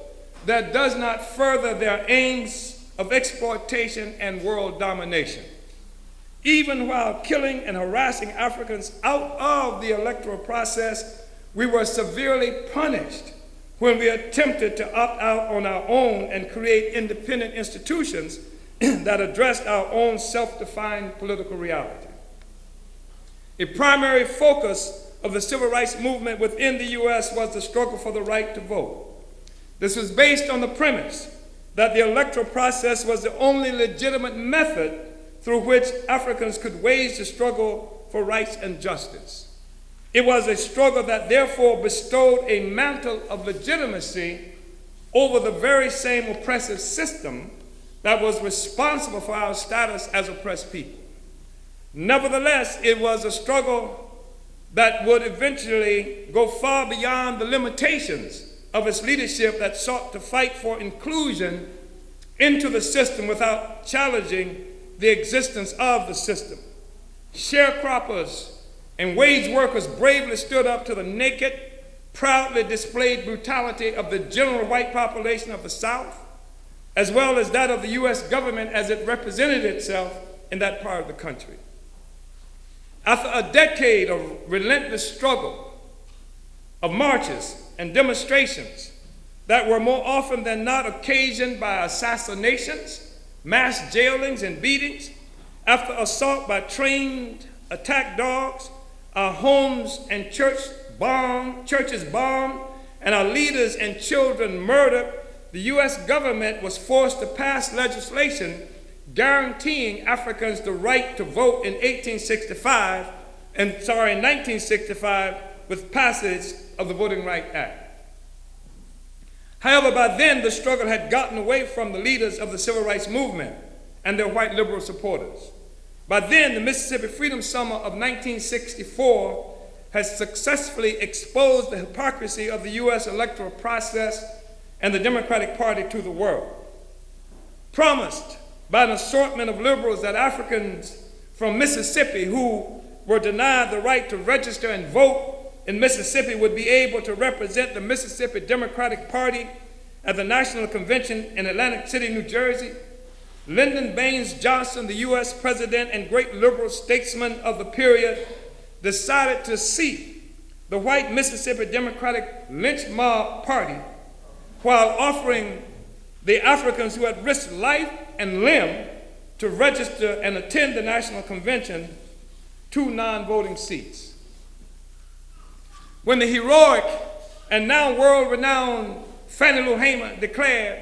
that does not further their aims of exploitation and world domination. Even while killing and harassing Africans out of the electoral process, we were severely punished when we attempted to opt out on our own and create independent institutions that addressed our own self-defined political reality. A primary focus of the civil rights movement within the U.S. was the struggle for the right to vote. This was based on the premise that the electoral process was the only legitimate method through which Africans could wage the struggle for rights and justice. It was a struggle that therefore bestowed a mantle of legitimacy over the very same oppressive system that was responsible for our status as oppressed people. Nevertheless, it was a struggle that would eventually go far beyond the limitations of its leadership that sought to fight for inclusion into the system without challenging the existence of the system. Sharecroppers and wage workers bravely stood up to the naked, proudly displayed brutality of the general white population of the South, as well as that of the U.S. government as it represented itself in that part of the country. After a decade of relentless struggle, of marches and demonstrations that were more often than not occasioned by assassinations, mass jailings and beatings, after assault by trained attack dogs, our homes and churches bombed, and our leaders and children murdered, the U.S. government was forced to pass legislation guaranteeing Africans the right to vote in 1965 with passage of the Voting Rights Act. However, by then the struggle had gotten away from the leaders of the civil rights movement and their white liberal supporters. By then, the Mississippi Freedom Summer of 1964 has successfully exposed the hypocrisy of the U.S. electoral process and the Democratic Party to the world. Promised by an assortment of liberals that Africans from Mississippi who were denied the right to register and vote in Mississippi would be able to represent the Mississippi Democratic Party at the National Convention in Atlantic City, New Jersey, Lyndon Baines Johnson, the U.S. president and great liberal statesman of the period, decided to see the white Mississippi Democratic lynch mob party while offering the Africans who had risked life and limb to register and attend the National Convention 2 non-voting seats. When the heroic and now world-renowned Fannie Lou Hamer declared,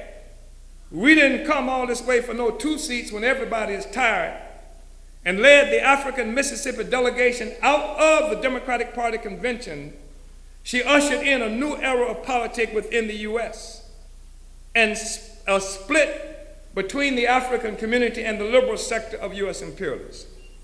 "We didn't come all this way for no 2 seats when everybody is tired," and led the African Mississippi delegation out of the Democratic Party convention, she ushered in a new era of politics within the U.S. and a split between the African community and the liberal sector of U.S. imperialists.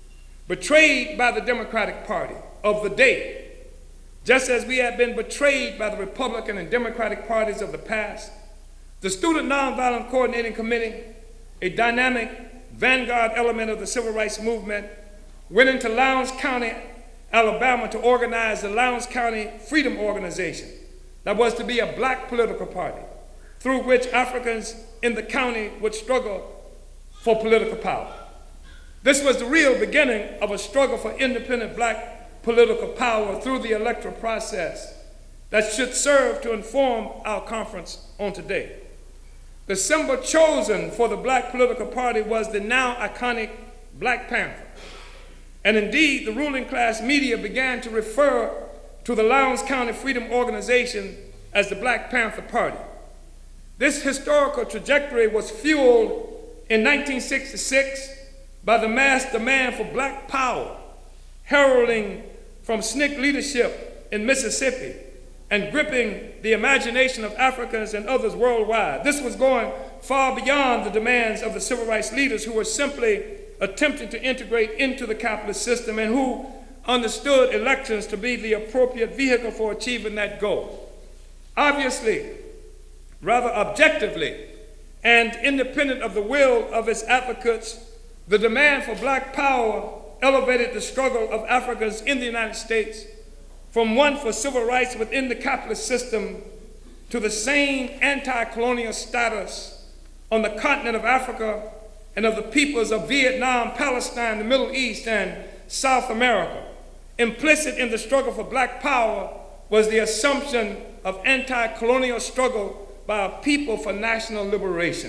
Betrayed by the Democratic Party of the day, just as we had been betrayed by the Republican and Democratic parties of the past, the Student Nonviolent Coordinating Committee, a dynamic vanguard element of the civil rights movement, went into Lowndes County, Alabama to organize the Lowndes County Freedom Organization that was to be a black political party through which Africans in the county would struggle for political power. This was the real beginning of a struggle for independent black political power through the electoral process that should serve to inform our conference on today. The symbol chosen for the black political party was the now iconic Black Panther. And indeed, the ruling class media began to refer to the Lowndes County Freedom Organization as the Black Panther Party. This historical trajectory was fueled in 1966 by the mass demand for black power, heralding from SNCC leadership in Mississippi and gripping the imagination of Africans and others worldwide. This was going far beyond the demands of the civil rights leaders who were simply attempting to integrate into the capitalist system and who understood elections to be the appropriate vehicle for achieving that goal. Obviously, rather objectively, and independent of the will of its advocates, the demand for black power elevated the struggle of Africans in the United States from one for civil rights within the capitalist system to the same anti-colonial status on the continent of Africa and of the peoples of Vietnam, Palestine, the Middle East, and South America. Implicit in the struggle for black power was the assumption of anti-colonial struggle by a people for national liberation.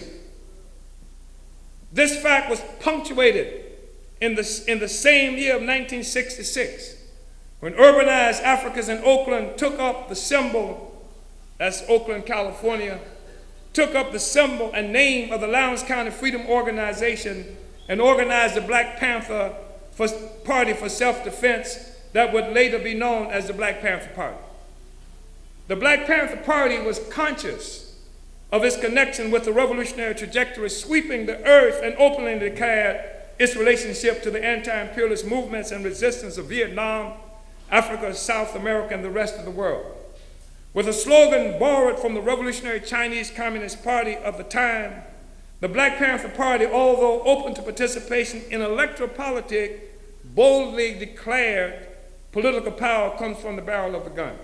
This fact was punctuated in the same year of 1966, when urbanized Africans in Oakland took up the symbol, that's Oakland, California, took up the symbol and name of the Lowndes County Freedom Organization and organized the Black Panther Party for self-defense that would later be known as the Black Panther Party. The Black Panther Party was conscious of its connection with the revolutionary trajectory sweeping the earth and openly declared its relationship to the anti-imperialist movements and resistance of Vietnam, Africa, South America, and the rest of the world. With a slogan borrowed from the revolutionary Chinese Communist Party of the time, the Black Panther Party, although open to participation in electoral politics, boldly declared political power comes from the barrel of the gun.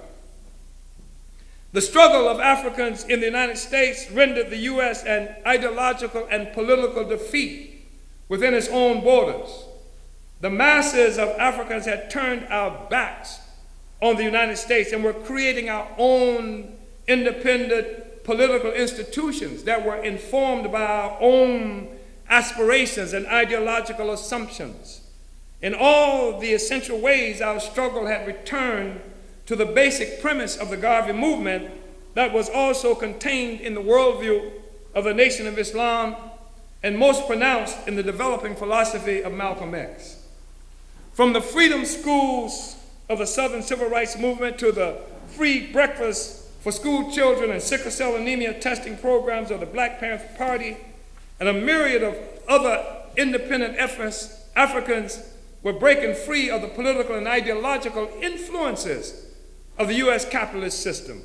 The struggle of Africans in the United States rendered the U.S. an ideological and political defeat within its own borders. The masses of Africans had turned our backs on the United States and were creating our own independent political institutions that were informed by our own aspirations and ideological assumptions. In all the essential ways, our struggle had returned to the basic premise of the Garvey movement that was also contained in the worldview of the Nation of Islam and most pronounced in the developing philosophy of Malcolm X. From the freedom schools of the Southern Civil Rights Movement to the free breakfast for school children and sickle cell anemia testing programs of the Black Panther Party and a myriad of other independent efforts, Africans were breaking free of the political and ideological influences of the U.S. capitalist system.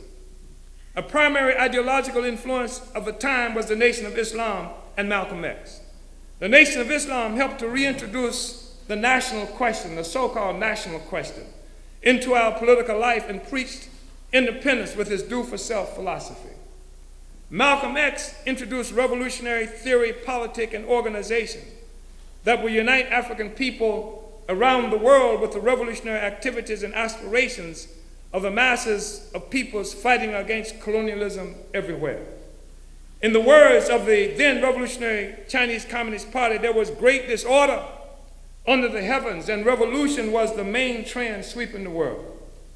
A primary ideological influence of the time was the Nation of Islam and Malcolm X. The Nation of Islam helped to reintroduce the national question, the so-called national question, into our political life and preached independence with his do for self philosophy. Malcolm X introduced revolutionary theory, politic, and organization that will unite African people around the world with the revolutionary activities and aspirations of the masses of peoples fighting against colonialism everywhere. In the words of the then revolutionary Chinese Communist Party, there was great disorder under the heavens, and revolution was the main trend sweeping the world.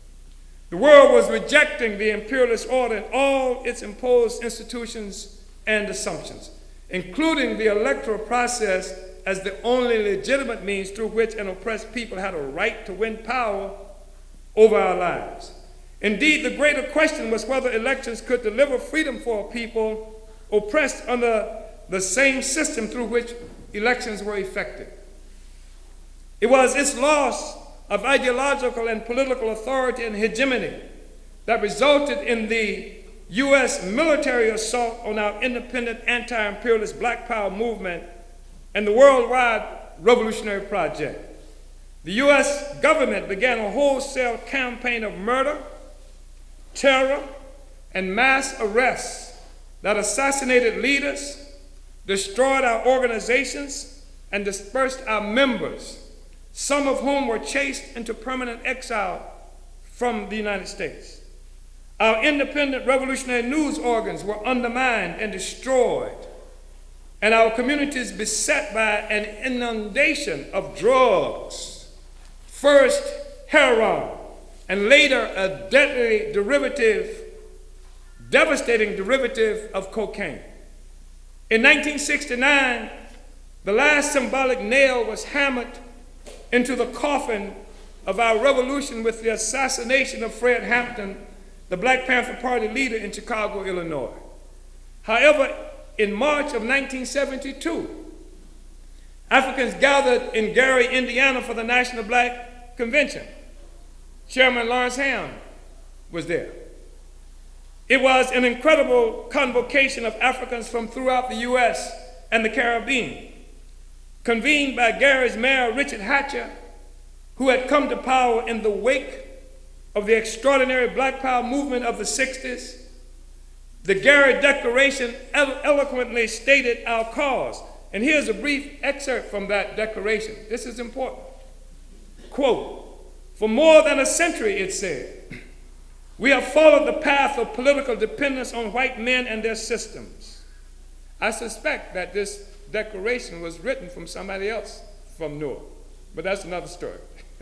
The world was rejecting the imperialist order and all its imposed institutions and assumptions, including the electoral process as the only legitimate means through which an oppressed people had a right to win power over our lives. Indeed, the greater question was whether elections could deliver freedom for a people oppressed under the same system through which elections were effected. It was its loss of ideological and political authority and hegemony that resulted in the U.S. military assault on our independent anti-imperialist Black Power movement and the worldwide revolutionary project. The U.S. government began a wholesale campaign of murder, terror, and mass arrests that assassinated leaders, destroyed our organizations, and dispersed our members, some of whom were chased into permanent exile from the United States. Our independent revolutionary news organs were undermined and destroyed, and our communities beset by an inundation of drugs, first heroin, and later a deadly devastating derivative of cocaine. In 1969, the last symbolic nail was hammered into the coffin of our revolution with the assassination of Fred Hampton, the Black Panther Party leader in Chicago, Illinois. However, in March of 1972, Africans gathered in Gary, Indiana for the National Black Convention. Chairman Lawrence Ham was there. It was an incredible convocation of Africans from throughout the U.S. and the Caribbean, convened by Gary's mayor, Richard Hatcher, who had come to power in the wake of the extraordinary Black Power movement of the 60s, The Gary Declaration eloquently stated our cause. And here's a brief excerpt from that declaration. This is important. Quote, "For more than a century," it said, "we have followed the path of political dependence on white men and their systems." I suspect that this declaration was written from somebody else from Newark, but that's another story.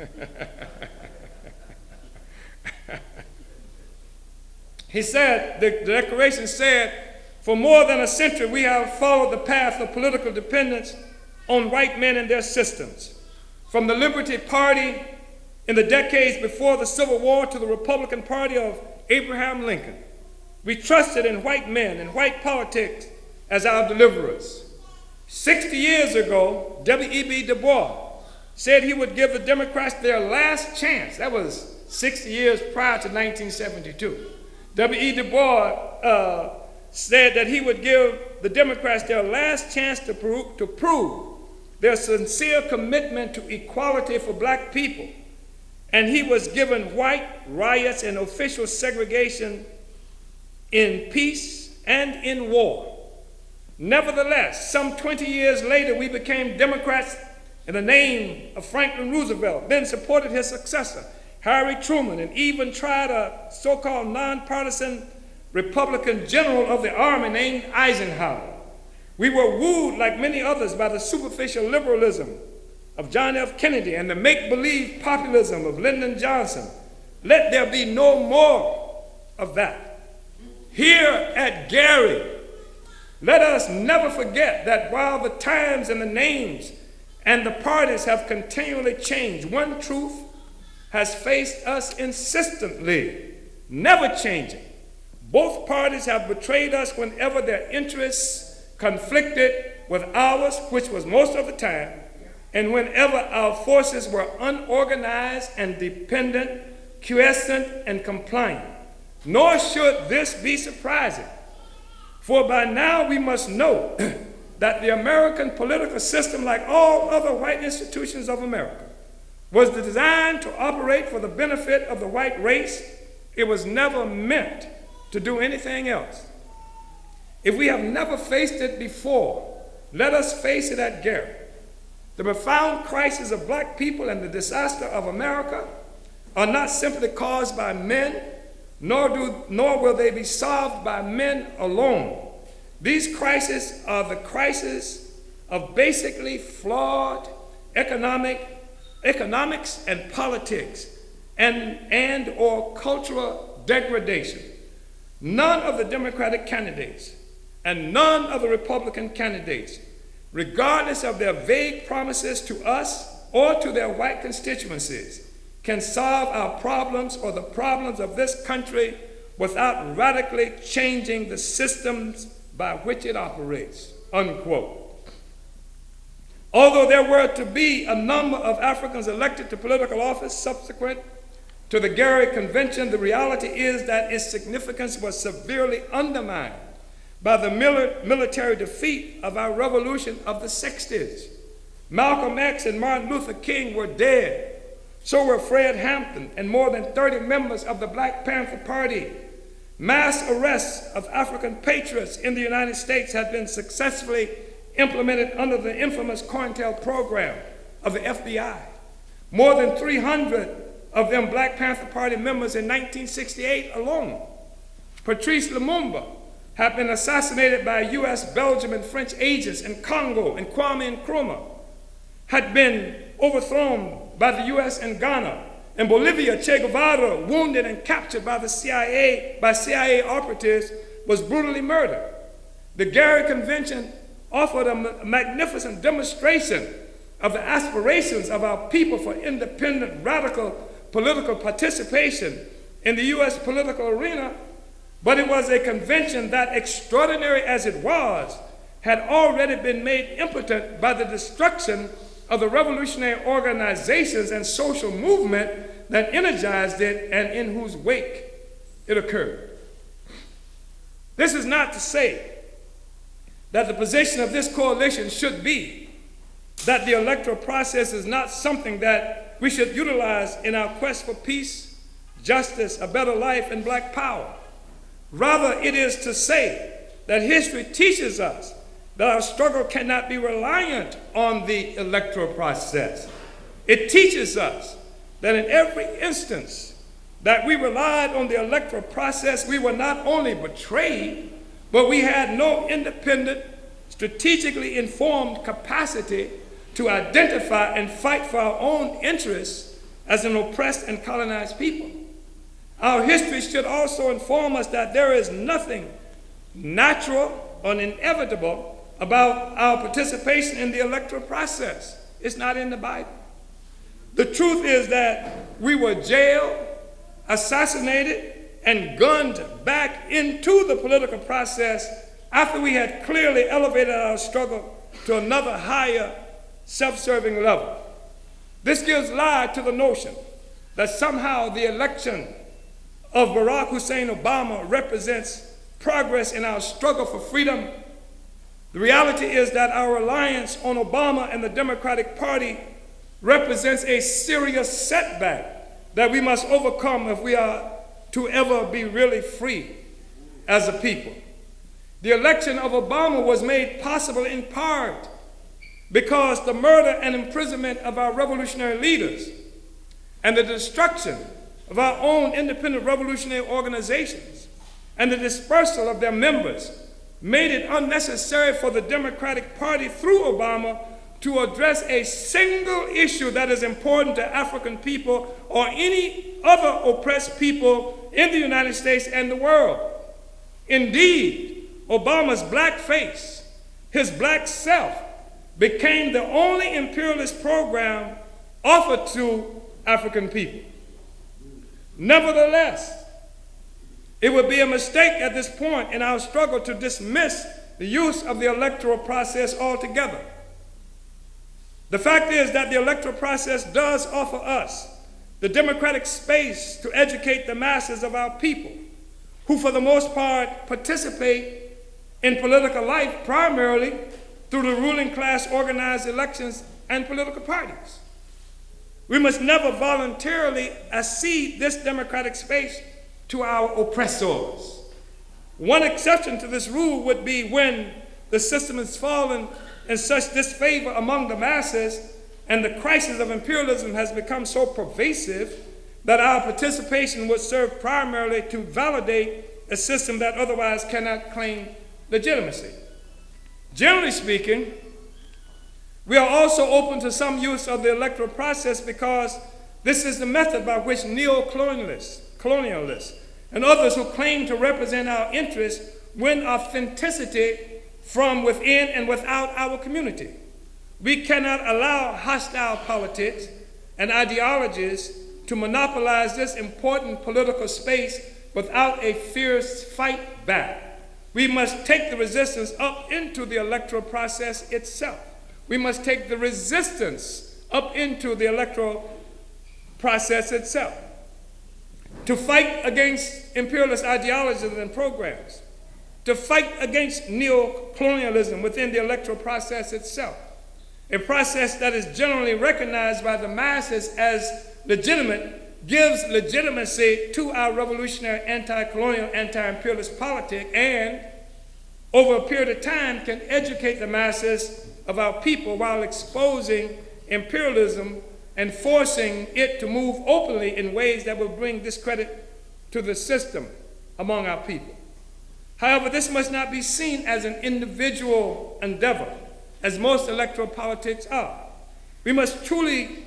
He said, the declaration said, "For more than a century, we have followed the path of political dependence on white men and their systems. From the Liberty Party in the decades before the Civil War to the Republican Party of Abraham Lincoln, we trusted in white men and white politics as our deliverers. 60 years ago, W.E.B. Du Bois said he would give the Democrats their last chance." That was 60 years prior to 1972. W.E. Du Bois said that he would give the Democrats their last chance to prove their sincere commitment to equality for black people. And he was given white riots and official segregation in peace and in war. Nevertheless, some 20 years later, we became Democrats in the name of Franklin Roosevelt, then supported his successor, Harry Truman, and even tried a so-called nonpartisan Republican general of the army named Eisenhower. We were wooed, like many others, by the superficial liberalism of John F. Kennedy and the make-believe populism of Lyndon Johnson. Let there be no more of that. Here at Gary, let us never forget that while the times and the names and the parties have continually changed, one truth has faced us insistently, never changing. Both parties have betrayed us whenever their interests conflicted with ours, which was most of the time, and whenever our forces were unorganized and dependent, quiescent and compliant. Nor should this be surprising, for by now we must know that the American political system, like all other white institutions of America, was designed to operate for the benefit of the white race. It was never meant to do anything else. If we have never faced it before, let us face it at Gary. The profound crisis of black people and the disaster of America are not simply caused by men, nor will they be solved by men alone. These crises are the crisis of basically flawed economics and politics and or cultural degradation. None of the Democratic candidates and none of the Republican candidates, regardless of their vague promises to us or to their white constituencies, can solve our problems or the problems of this country without radically changing the systems by which it operates, unquote. Although there were to be a number of Africans elected to political office subsequent to the Gary Convention, the reality is that its significance was severely undermined by the military defeat of our revolution of the 60s. Malcolm X and Martin Luther King were dead. So were Fred Hampton and more than 30 members of the Black Panther Party. Mass arrests of African patriots in the United States had been successfully implemented under the infamous COINTEL program of the FBI. More than 300 of them Black Panther Party members in 1968 alone. Patrice Lumumba had been assassinated by US, Belgium, and French agents in Congo, and Kwame Nkrumah had been overthrown by the US and Ghana. In Bolivia, Che Guevara, wounded and captured by CIA operatives, was brutally murdered. The Gary Convention offered a magnificent demonstration of the aspirations of our people for independent, radical political participation in the US political arena, but it was a convention that, extraordinary as it was, had already been made impotent by the destruction of the revolutionary organizations and social movement that energized it and in whose wake it occurred. This is not to say that the position of this coalition should be that the electoral process is not something that we should utilize in our quest for peace, justice, a better life, and black power. Rather, it is to say that history teaches us that our struggle cannot be reliant on the electoral process. It teaches us that in every instance that we relied on the electoral process, we were not only betrayed, but we had no independent, strategically informed capacity to identify and fight for our own interests as an oppressed and colonized people. Our history should also inform us that there is nothing natural or inevitable about our participation in the electoral process. It's not in the Bible. The truth is that we were jailed, assassinated, and gunned back into the political process after we had clearly elevated our struggle to another higher self-serving level. This gives lie to the notion that somehow the election of Barack Hussein Obama represents progress in our struggle for freedom. The reality is that our reliance on Obama and the Democratic Party represents a serious setback that we must overcome if we are to ever be really free as a people. The election of Obama was made possible in part because the murder and imprisonment of our revolutionary leaders and the destruction of our own independent revolutionary organizations and the dispersal of their members made it unnecessary for the Democratic Party through Obama to address a single issue that is important to African people or any other oppressed people in the United States and the world. Indeed, Obama's black face, his black self, became the only imperialist program offered to African people. Nevertheless, it would be a mistake at this point in our struggle to dismiss the use of the electoral process altogether. The fact is that the electoral process does offer us the democratic space to educate the masses of our people, who for the most part participate in political life primarily through the ruling class organized elections and political parties. We must never voluntarily accede this democratic space to our oppressors. One exception to this rule would be when the system has fallen in such disfavor among the masses and the crisis of imperialism has become so pervasive that our participation would serve primarily to validate a system that otherwise cannot claim legitimacy. Generally speaking, we are also open to some use of the electoral process because this is the method by which colonialists, and others who claim to represent our interests win authenticity from within and without our community. We cannot allow hostile politics and ideologies to monopolize this important political space without a fierce fight back. We must take the resistance up into the electoral process itself. We must take the resistance up into the electoral process itself. To fight against imperialist ideologies and programs, to fight against neo-colonialism within the electoral process itself, a process that is generally recognized by the masses as legitimate, gives legitimacy to our revolutionary anti-colonial, anti-imperialist politic, and over a period of time can educate the masses of our people while exposing imperialism and forcing it to move openly in ways that will bring discredit to the system among our people. However, this must not be seen as an individual endeavor, as most electoral politics are. We must be truly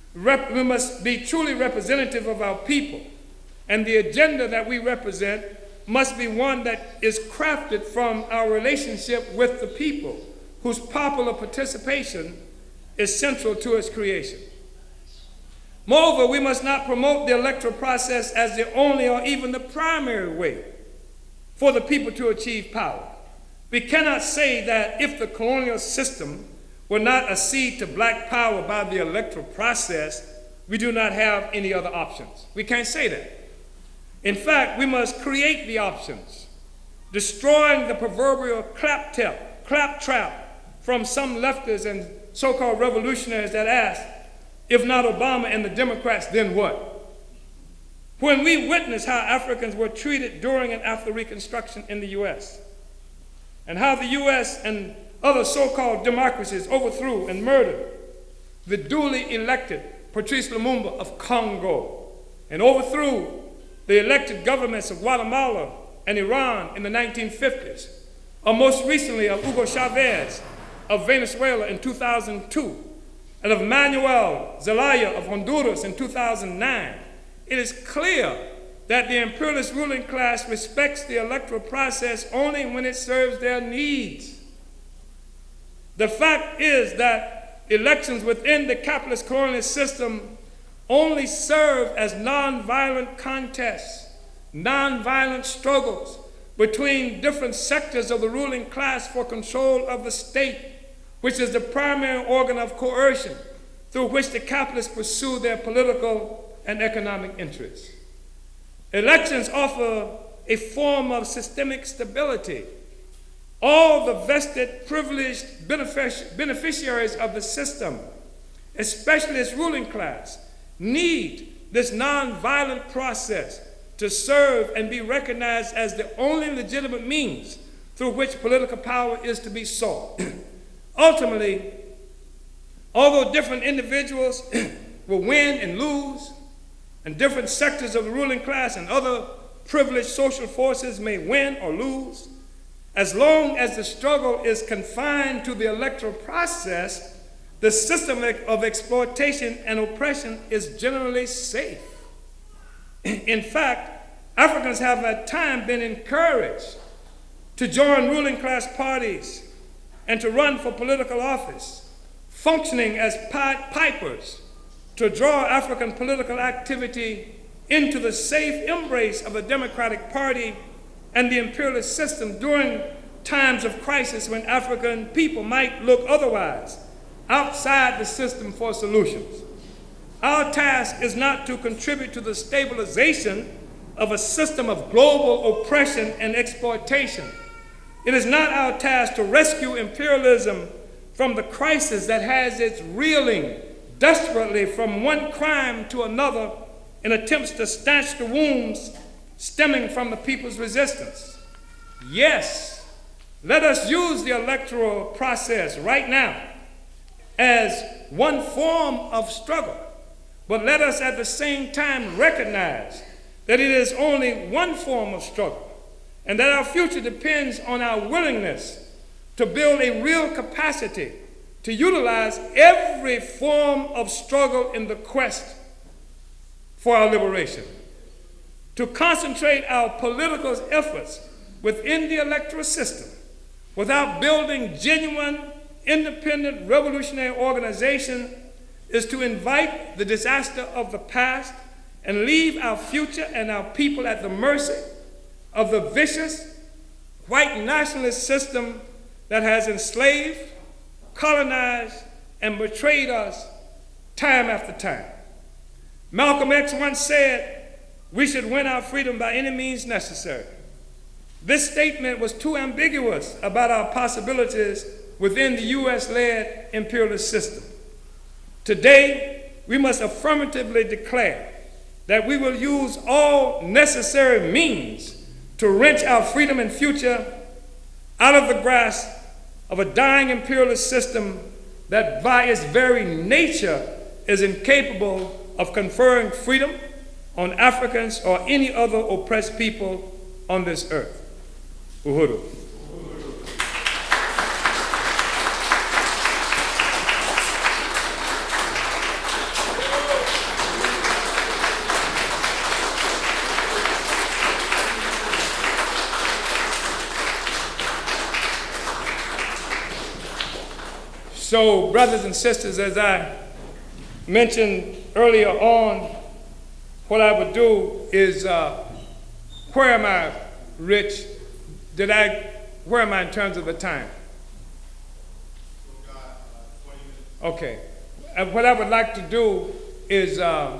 representative of our people, and the agenda that we represent must be one that is crafted from our relationship with the people, whose popular participation is central to its creation. Moreover, we must not promote the electoral process as the only or even the primary way for the people to achieve power. We cannot say that if the colonial system will not accede to black power by the electoral process, we do not have any other options. We can't say that. In fact, we must create the options, destroying the proverbial claptrap from some leftists and so-called revolutionaries that ask, if not Obama and the Democrats, then what? when we witnessed how Africans were treated during and after Reconstruction in the U.S., and how the U.S. and other so-called democracies overthrew and murdered the duly elected Patrice Lumumba of Congo, and overthrew the elected governments of Guatemala and Iran in the 1950s, or most recently of Hugo Chavez of Venezuela in 2002, and of Manuel Zelaya of Honduras in 2009, it is clear that the imperialist ruling class respects the electoral process only when it serves their needs. The fact is that elections within the capitalist colonialist system only serve as nonviolent contests, nonviolent struggles between different sectors of the ruling class for control of the state, which is the primary organ of coercion through which the capitalists pursue their political and economic interests. Elections offer a form of systemic stability. All the vested, privileged beneficiaries of the system, especially its ruling class, need this nonviolent process to serve and be recognized as the only legitimate means through which political power is to be sought. Ultimately, although different individuals will win and lose, and different sectors of the ruling class and other privileged social forces may win or lose, as long as the struggle is confined to the electoral process, the system of exploitation and oppression is generally safe. In fact, Africans have at times been encouraged to join ruling class parties and to run for political office, functioning as pipers to draw African political activity into the safe embrace of the Democratic Party and the imperialist system during times of crisis when African people might look otherwise outside the system for solutions. Our task is not to contribute to the stabilization of a system of global oppression and exploitation. It is not our task to rescue imperialism from the crisis that has it reeling desperately from one crime to another in attempts to stanch the wounds stemming from the people's resistance. Yes, let us use the electoral process right now as one form of struggle, but let us at the same time recognize that it is only one form of struggle and that our future depends on our willingness to build a real capacity to utilize every form of struggle in the quest for our liberation, to concentrate our political efforts within the electoral system without building genuine, independent, revolutionary organization is to invite the disaster of the past and leave our future and our people at the mercy of the vicious white nationalist system that has enslaved, colonized, and betrayed us time after time. Malcolm X once said, "We should win our freedom by any means necessary." This statement was too ambiguous about our possibilities within the US-led imperialist system. Today, we must affirmatively declare that we will use all necessary means to wrench our freedom and future out of the grasp of a dying imperialist system that by its very nature is incapable of conferring freedom on Africans or any other oppressed people on this earth. Uhuru. So, brothers and sisters, as I mentioned earlier on, what I would do is, where am I, Rich? Where am I in terms of the time? Okay. What I would like to do is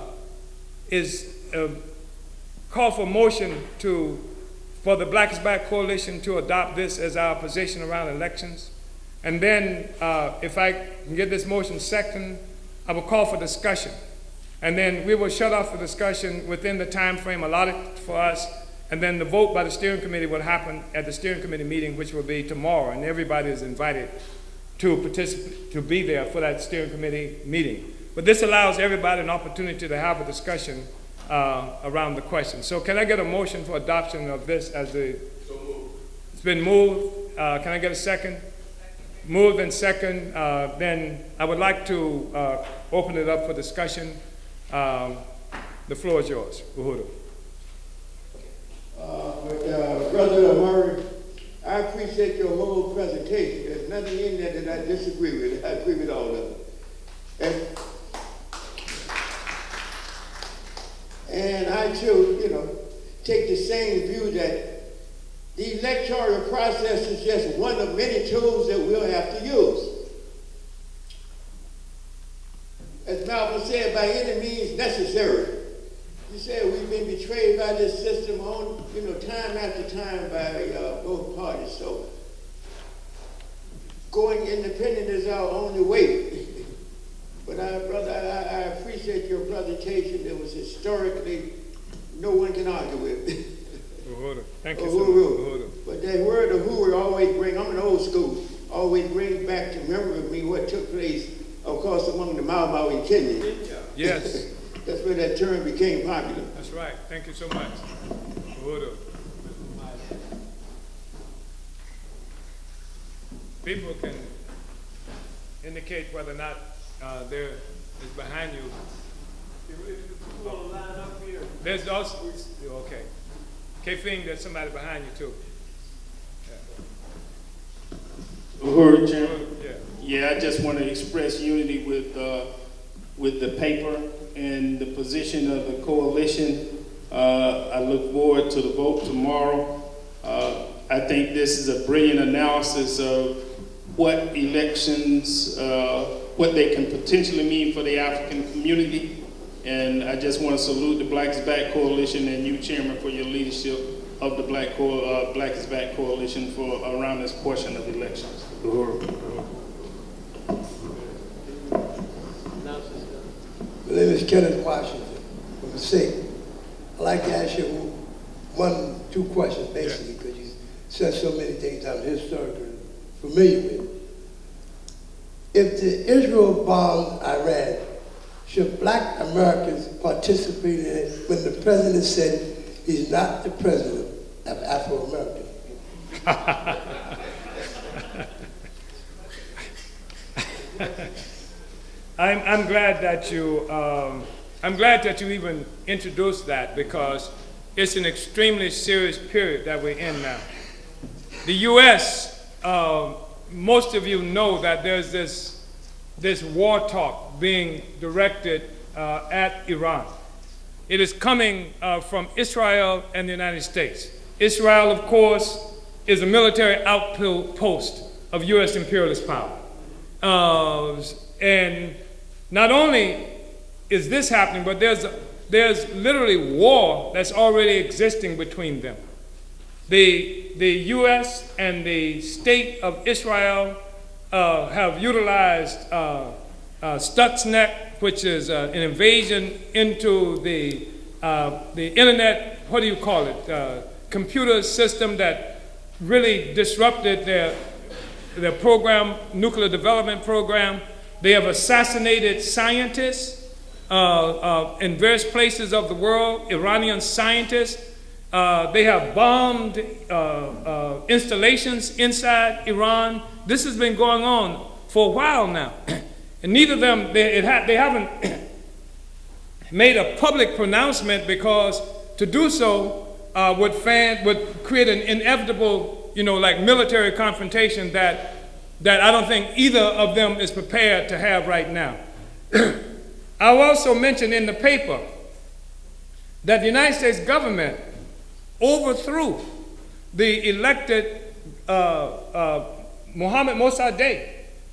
call for motion for the Black is Back Coalition to adopt this as our position around elections. And then, if I can get this motion second, I will call for discussion And then we will shut off the discussion within the time frame allotted for us, and then the vote by the steering committee will happen at the steering committee meeting, which will be tomorrow, and everybody is invited to participate, to be there for that steering committee meeting. But this allows everybody an opportunity to have a discussion around the question. So can I get a motion for adoption of this as the... So moved. It's been moved. Can I get a second? Moved and second. Then I would like to open it up for discussion. The floor is yours. Uhuru. Brother Omali, I appreciate your whole presentation. There's nothing in there that I disagree with. I agree with all of it. And I too, take the same view that the electoral process is just one of many tools that we'll have to use. As Malcolm said, by any means necessary. You said we've been betrayed by this system on, time after time by both parties. So going independent is our only way. But brother, I appreciate your presentation. It was historically, no one can argue with. Uhuru. Thank you so much. Uhuru. But that word Uhuru always bring, I'm in old school, always brings back to memory of me what took place, of course, among the Mau Mau in Kenya. Yes. That's where that term became popular. That's right. Thank you so much. Uhuru. People can indicate whether or not there is behind you. There's also, okay. K-Fing, there's somebody behind you too. Uhuru, Chairman. Yeah. Yeah, I just want to express unity with the paper and the position of the coalition. I look forward to the vote tomorrow. I think this is a brilliant analysis of what elections, what they can potentially mean for the African community. And I just want to salute the Black is Back Coalition and you, Chairman, for your leadership of the Black is Back Coalition for around this portion of elections. My name is Kenneth Washington from the state. I'd like to ask you two questions, basically, because you said so many things I'm historically familiar with. If the Israel bombed Iran, should Black Americans participate in it when the president said he's not the president of Afro-Americans? I'm glad that you even introduced that, because it's an extremely serious period that we're in now. The U.S., most of you know that there's this war talk being directed at Iran. It is coming from Israel and the United States. Israel, of course, is a military outpost of U.S. imperialist power. And not only is this happening, but there's literally war that's already existing between them. The U.S. and the state of Israel have utilized Stuxnet, which is an invasion into the internet, what do you call it, computer system that really disrupted their program, nuclear development program. They have assassinated scientists in various places of the world, Iranian scientists. They have bombed installations inside Iran. This has been going on for a while now. And neither of them, they haven't made a public pronouncement, because to do so would create an inevitable, like military confrontation that I don't think either of them is prepared to have right now. I'll also mention in the paper that the United States government overthrew the elected Mohammed Mossadegh,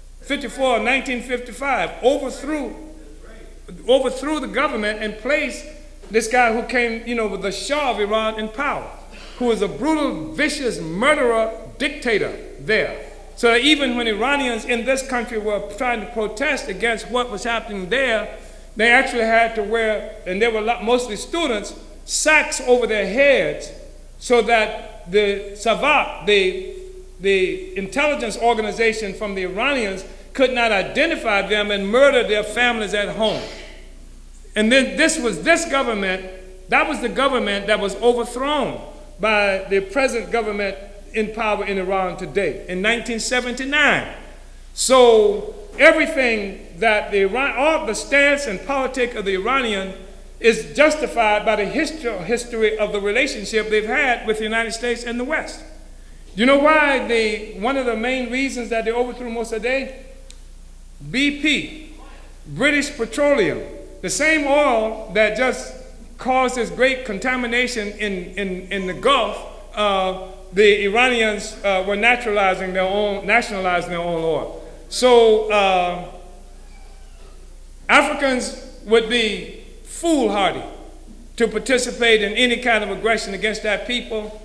1955, overthrew the government and placed this guy who came, with the Shah of Iran in power, who was a brutal, vicious murderer dictator there. So that even when Iranians in this country were trying to protest against what was happening there, they actually had to wear, and they were mostly students, sacks over their heads so that the Savak, the intelligence organization from the Iranians, could not identify them and murder their families at home. And then this government, that was the government that was overthrown by the present government in power in Iran today in 1979. So everything that all the stance and politics of the Iranian is justified by the history of the relationship they've had with the United States and the West. You know why one of the main reasons that they overthrew Mossadegh? BP, British Petroleum, the same oil that just caused this great contamination in the Gulf, the Iranians were nationalizing their own oil. So Africans would be foolhardy to participate in any kind of aggression against that people.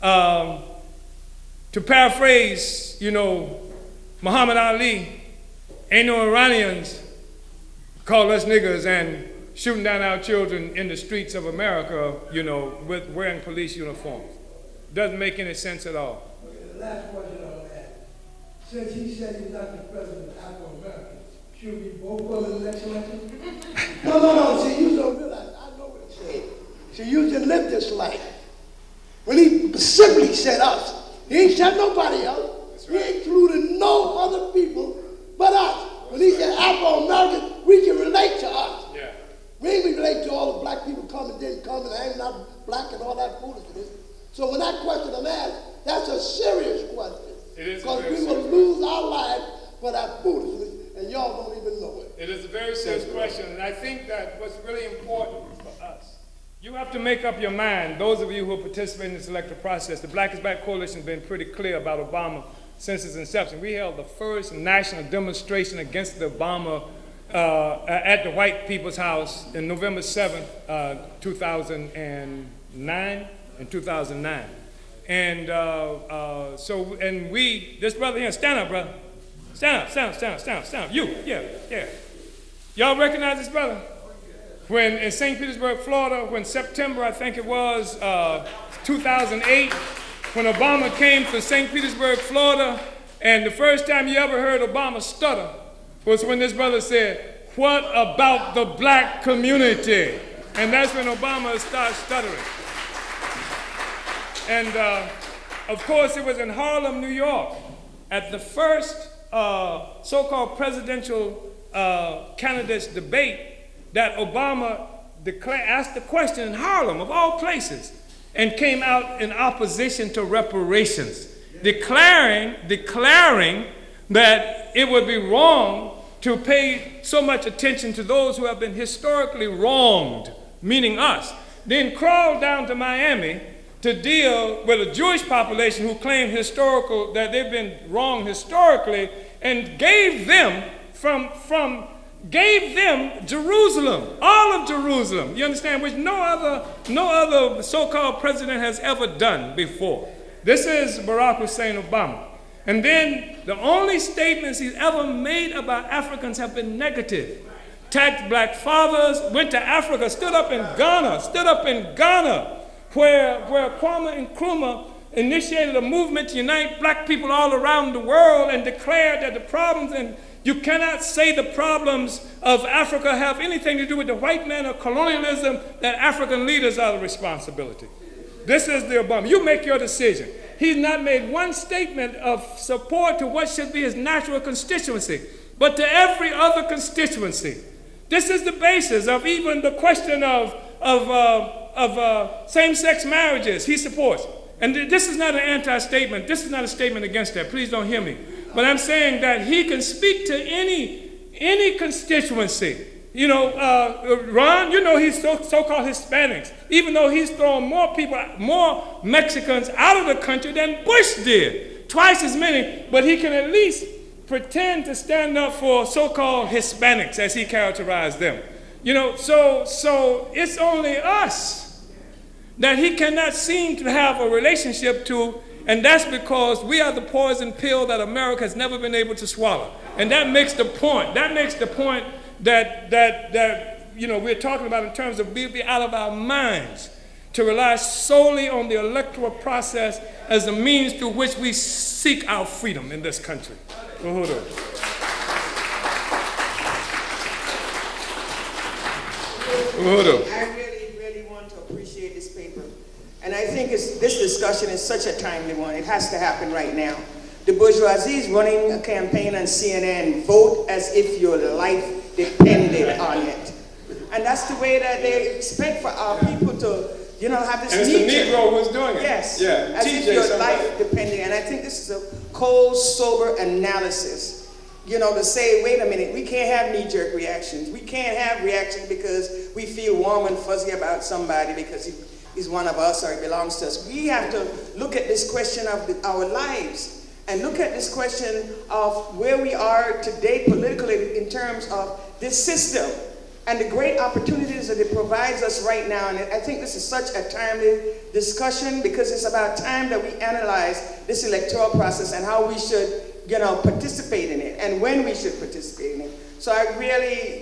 To paraphrase, Muhammad Ali, ain't no Iranians call us niggers and shooting down our children in the streets of America, with wearing police uniforms. Doesn't make any sense at all. Okay, the last question I want to ask. Since he said he's not the president of Afro-Americans, should we vote for him in the next election? No. See, you don't realize, I know what he said. See, you just live this life. When he specifically said us, he ain't said nobody else. Right. He included no other people but us. When he said Afro-Americans, we can relate to us. Yeah. We ain't relate to all the black people coming, didn't come, and hanging out black and all that foolishness. So when that question I'm asked, that's a serious question. It is. Because we will lose our life for that foolishness, and y'all don't even know it. It is a very serious question, and I think that what's really important for us, you have to make up your mind, those of you who participate in this electoral process. The Black is Back Coalition has been pretty clear about Obama since its inception. We held the first national demonstration against the Obama at the White People's House in November 7th, 2009. In 2009. And this brother here, stand up, brother. Stand up. You, yeah. Y'all recognize this brother? When in St. Petersburg, Florida, when September, I think it was, 2008, when Obama came to St. Petersburg, Florida, and the first time you ever heard Obama stutter was when this brother said, "What about the black community?" And that's when Obama started stuttering. And of course, it was in Harlem, New York, at the first so-called presidential candidates debate that Obama asked the question in Harlem, of all places, and came out in opposition to reparations, declaring that it would be wrong to pay so much attention to those who have been historically wronged, meaning us. Then crawled down to Miami to deal with a Jewish population who claimed that they've been wronged historically, and gave them Jerusalem, all of Jerusalem, you understand, which no other so-called president has ever done before. This is Barack Hussein Obama. And then the only statements he's ever made about Africans have been negative. Attacked black fathers, went to Africa, stood up in Ghana, where Kwame Nkrumah initiated a movement to unite black people all around the world and declared that the problems, and you cannot say the problems of Africa have anything to do with the white man or colonialism, that African leaders are the responsibility. This is the Obama. You make your decision. He's not made one statement of support to what should be his natural constituency, but to every other constituency. This is the basis of even the question of same-sex marriages he supports. And this is not an anti-statement. This is not a statement against that. Please don't hear me. But I'm saying that he can speak to any constituency. You know, Ron, you know, he's so-called Hispanics, even though he's thrown more Mexicans out of the country than Bush did. Twice as many, but he can at least pretend to stand up for so-called Hispanics, as he characterized them. You know, so it's only us that he cannot seem to have a relationship to, and that's because we are the poison pill that America has never been able to swallow. And that makes the point. That makes the point that we're talking about in terms of we'll be out of our minds to rely solely on the electoral process as the means through which we seek our freedom in this country. Hold on. I really want to appreciate this paper. And I think this discussion is such a timely one. It has to happen right now. The bourgeoisie is running a campaign on CNN, vote as if your life depended on it. And that's the way that they expect for our people to, have this. And it's the Negro who's doing it. Yes, yeah. as if your life depended. And I think this is a cold, sober analysis. To say, wait a minute, we can't have knee-jerk reactions. We can't have reactions because we feel warm and fuzzy about somebody because he's one of us or he belongs to us. We have to look at this question of our lives and look at this question of where we are today politically in terms of this system and the great opportunities that it provides us right now. And I think this is such a timely discussion because it's about time that we analyze this electoral process and how we should participate in it, and when we should participate in it. So I really,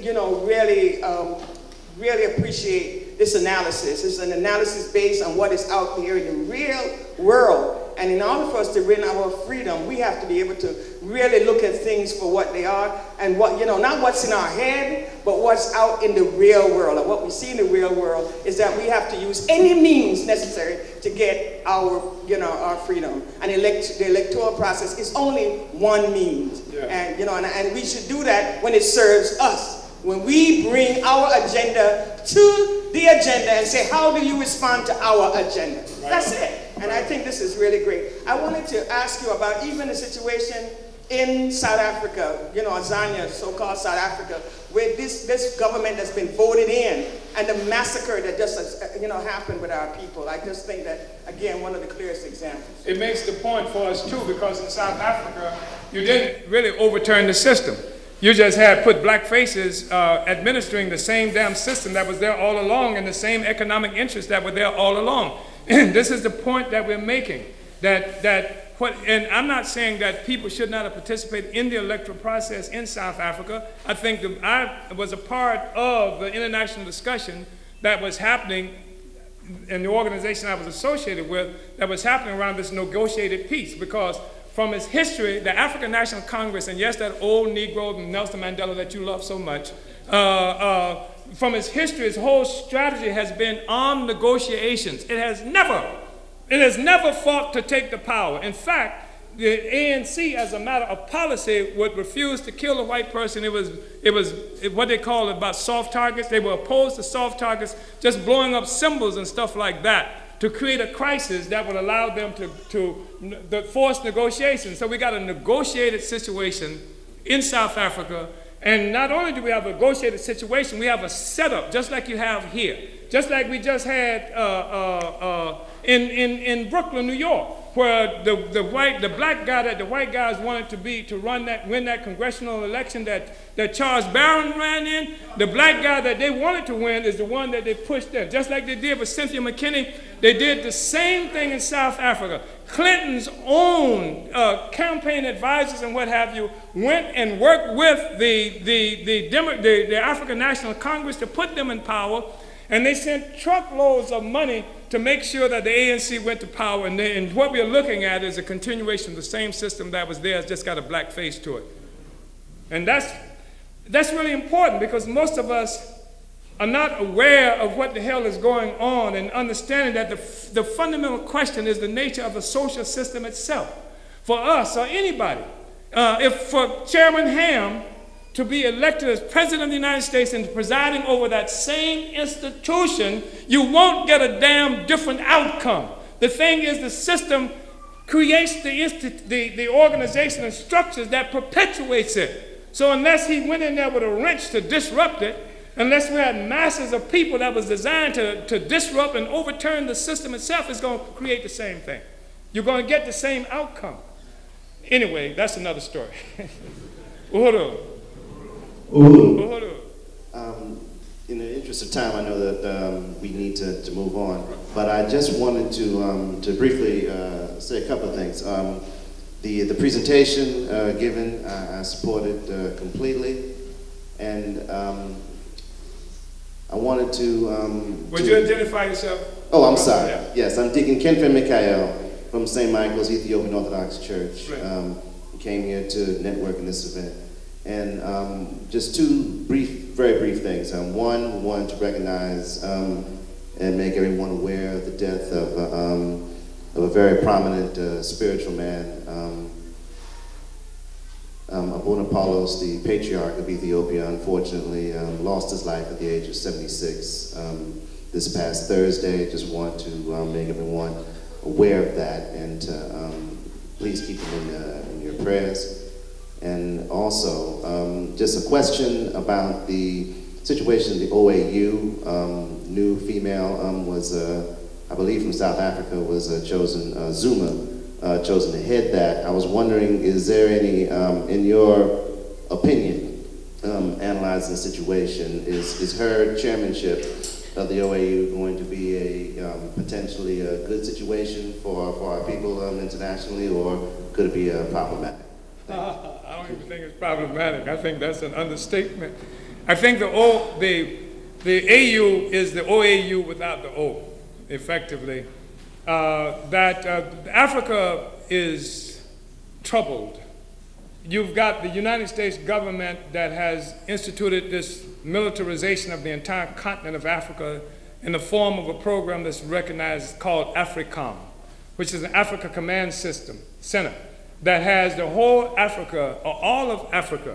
really appreciate this analysis. It's an analysis based on what is out here in the real world. And in order for us to win our freedom, we have to be able to really look at things for what they are and what, not what's in our head, but what's out in the real world. And what we see in the real world is that we have to use any means necessary to get our, our freedom. And the electoral process is only one means. Yeah. And, and we should do that when it serves us. When we bring our agenda to the agenda and say, how do you respond to our agenda? Right. That's it. And I think this is really great. I wanted to ask you about even the situation in South Africa, Azania, so-called South Africa, where this government that's been voted in and the massacre that just happened with our people. I just think that, again, one of the clearest examples. It makes the point for us, too, because in South Africa, you didn't really overturn the system. You just had put black faces administering the same damn system that was there all along and the same economic interests that were there all along. This is the point that we're making, and I'm not saying that people should not have participated in the electoral process in South Africa. I think I was a part of the international discussion that was happening in the organization I was associated with, that was happening around this negotiated peace, because from its history, the African National Congress, and yes, that old Negro Nelson Mandela that you love so much, from its history, its whole strategy has been on negotiations. It has never fought to take the power. In fact, the ANC, as a matter of policy, would refuse to kill a white person. It was what they call about soft targets. They were opposed to soft targets, just blowing up symbols and stuff like that, to create a crisis that would allow them to force negotiations. So we got a negotiated situation in South Africa. And not only do we have a negotiated situation, we have a setup, just like you have here. Just like we just had in Brooklyn, New York, where the black guy that the white guys wanted to win that congressional election that Charles Barron ran in, the black guy that they wanted to win is the one that they pushed in. Just like they did with Cynthia McKinney, they did the same thing in South Africa. Clinton's own campaign advisors and what have you went and worked with the African National Congress to put them in power, and they sent truckloads of money to make sure that the ANC went to power. And what we're looking at is a continuation of the same system that was there. It's just got a black face to it. And that's really important, because most of us are not aware of what the hell is going on and understanding that the fundamental question is the nature of the social system itself. For us or anybody, if for Chairman Ham to be elected as President of the United States and presiding over that same institution, you won't get a damn different outcome. The thing is, the system creates the organization and structures that perpetuates it. So unless he went in there with a wrench to disrupt it, unless we had masses of people that was designed to disrupt and overturn the system itself, it's going to create the same thing. You're going to get the same outcome. Anyway, that's another story. Uhuru. In the interest of time, I know that we need to move on, but I just wanted to briefly say a couple of things. The presentation given, I supported completely, and I wanted to... Would you identify yourself? Oh, I'm sorry. Yeah. Yes, I'm Deacon Kenfen Mikhail from St. Michael's Ethiopian Orthodox Church. Right. Came here to network in this event. And just two very brief things. One, we wanted to recognize and make everyone aware of the death of a very prominent spiritual man, Abounapaulos, the Patriarch of Ethiopia, unfortunately lost his life at the age of 76 this past Thursday. Just want to make everyone aware of that and to please keep him in your prayers. And also, just a question about the situation in the OAU. New female was, I believe from South Africa, was chosen, Zuma, chosen to head that. I was wondering, is there any, in your opinion, analyzing the situation, is her chairmanship of the OAU going to be a potentially a good situation for our people internationally, or could it be problematic? I don't even think it's problematic. I think that's an understatement. I think the AU is the OAU without the O, effectively. Africa is troubled. You've got the United States government that has instituted this militarization of the entire continent of Africa in the form of a program that's recognized called AFRICOM, which is an Africa Command System Center that has the whole Africa, or all of Africa,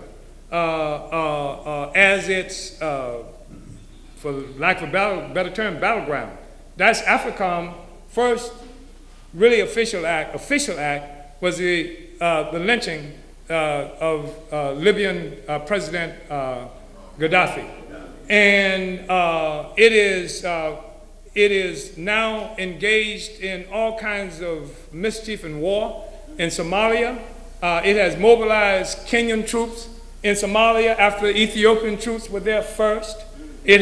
as its, for lack of a better term, battleground. That's AFRICOM. First really official act was the lynching of Libyan President Gaddafi. And it is now engaged in all kinds of mischief and war in Somalia. It has mobilized Kenyan troops in Somalia after the Ethiopian troops were there first. It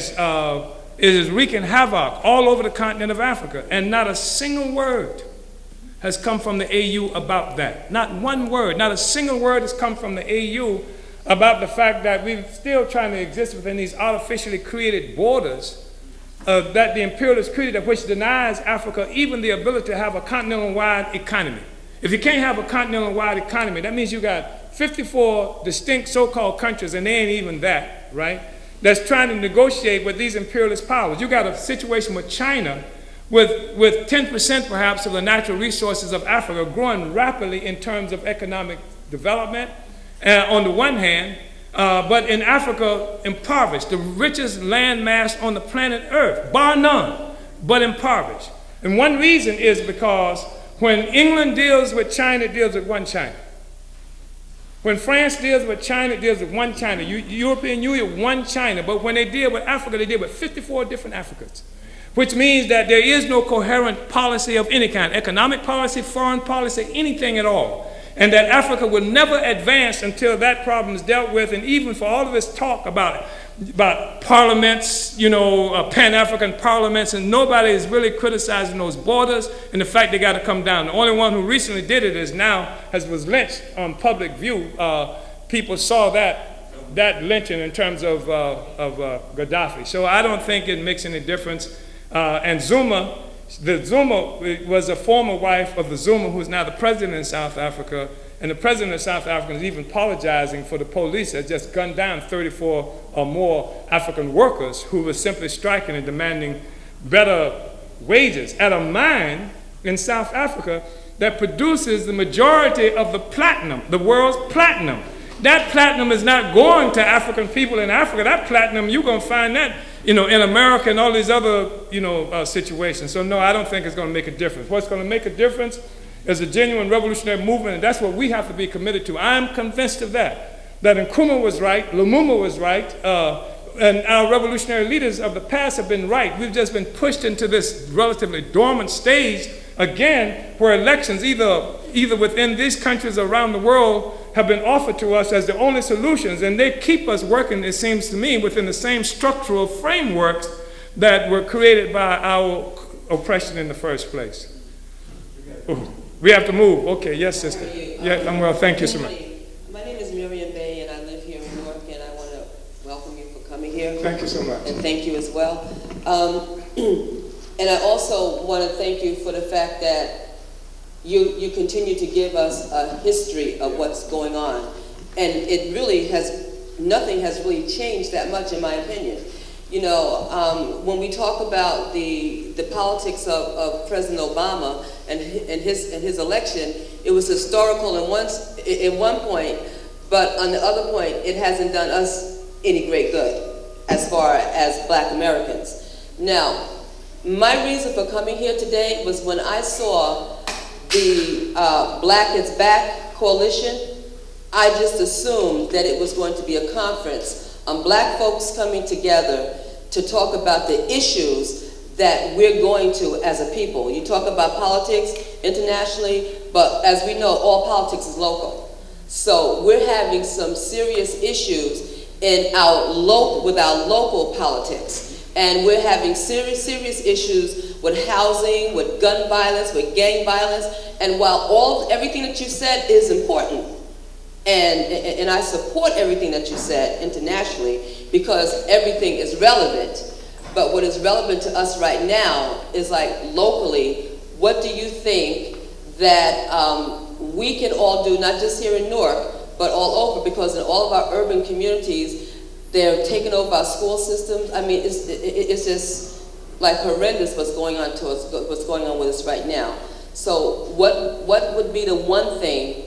is wreaking havoc all over the continent of Africa, and not a single word has come from the AU about that. Not one word, not a single word has come from the AU about the fact that we're still trying to exist within these artificially created borders that the imperialists created, which denies Africa even the ability to have a continental-wide economy. If you can't have a continental-wide economy, that means you got 54 distinct so-called countries, and they ain't even that, right? That's trying to negotiate with these imperialist powers. You got a situation with China with 10% perhaps of the natural resources of Africa growing rapidly in terms of economic development on the one hand, but in Africa impoverished, the richest land mass on the planet Earth, bar none, but impoverished. And one reason is because when England deals with China, it deals with one China. When France deals with China, it deals with one China. European Union, one China. But when they deal with Africa, they deal with 54 different Africans, which means that there is no coherent policy of any kind, economic policy, foreign policy, anything at all. And that Africa will never advance until that problem is dealt with. And even for all of this talk about parliaments, you know, Pan-African parliaments, and nobody is really criticizing those borders and the fact they got to come down. The only one who recently did it is now, was lynched on public view. People saw that lynching in terms of Gaddafi. So I don't think it makes any difference. And Zuma was a former wife of the Zuma who's now the president in South Africa. And the president of South Africa is even apologizing for the police that just gunned down 34 or more African workers who were simply striking and demanding better wages at a mine in South Africa that produces the majority of the platinum, the world's platinum. That platinum is not going to African people in Africa. That platinum, you're going to find that, you know, in America and all these other, you know, situations. So no, I don't think it's going to make a difference. What's going to make a difference is a genuine revolutionary movement, and that's what we have to be committed to. I'm convinced of that Nkrumah was right, Lumumba was right, and our revolutionary leaders of the past have been right. We've just been pushed into this relatively dormant stage again, where elections, either within these countries or around the world, have been offered to us as the only solutions, and they keep us working, it seems to me, within the same structural frameworks that were created by our oppression in the first place. Ooh. We have to move. Okay, yes, sister. Yeah, I'm well. Thank you so much. My name is Miriam Bay, and I live here in New York, and I want to welcome you for coming here. you. Thank you so much. And thank you as well. And I also want to thank you for the fact that you continue to give us a history of what's going on. And it really nothing has really changed that much in my opinion. You know, when we talk about the politics of President Obama and his election, it was historical in one point, but on the other point, it hasn't done us any great good as far as Black Americans. Now, my reason for coming here today was when I saw the Black is Back coalition, I just assumed that it was going to be a conference on Black folks coming together to talk about the issues that we're going to as a people. You talk about politics internationally, but as we know, all politics is local. So we're having some serious issues with our local politics. And we're having serious issues with housing, with gun violence, with gang violence. And while everything that you said is important, and I support everything that you said internationally because everything is relevant, but what is relevant to us right now is like locally, what do you think that we can all do, not just here in Newark, but all over, because in all of our urban communities, they're taking over our school systems. I mean, it's just like horrendous what's going on with us right now. So what would be the one thing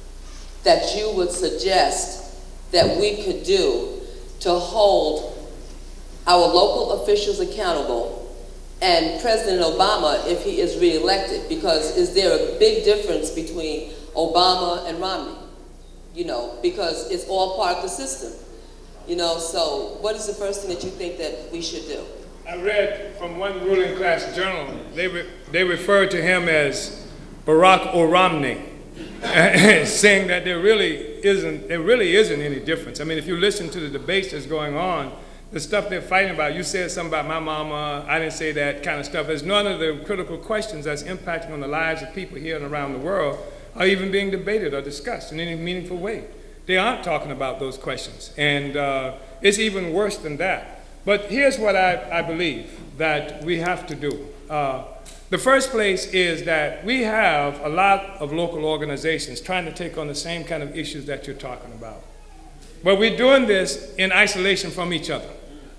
that you would suggest that we could do to hold our local officials accountable and President Obama if he is reelected? Because is there a big difference between Obama and Romney? You know, because it's all part of the system. You know, so what is the first thing that you think that we should do? I read from one ruling class journal, they referred to him as Barack O'Romney, saying that there really isn't any difference. I mean, if you listen to the debates that's going on, the stuff they're fighting about, you said something about my mama, I didn't say that kind of stuff. There's none of the critical questions that's impacting on the lives of people here and around the world are even being debated or discussed in any meaningful way. They aren't talking about those questions, and it's even worse than that. But here's what I believe that we have to do. The first place is that we have a lot of local organizations trying to take on the same kind of issues that you're talking about. But we're doing this in isolation from each other.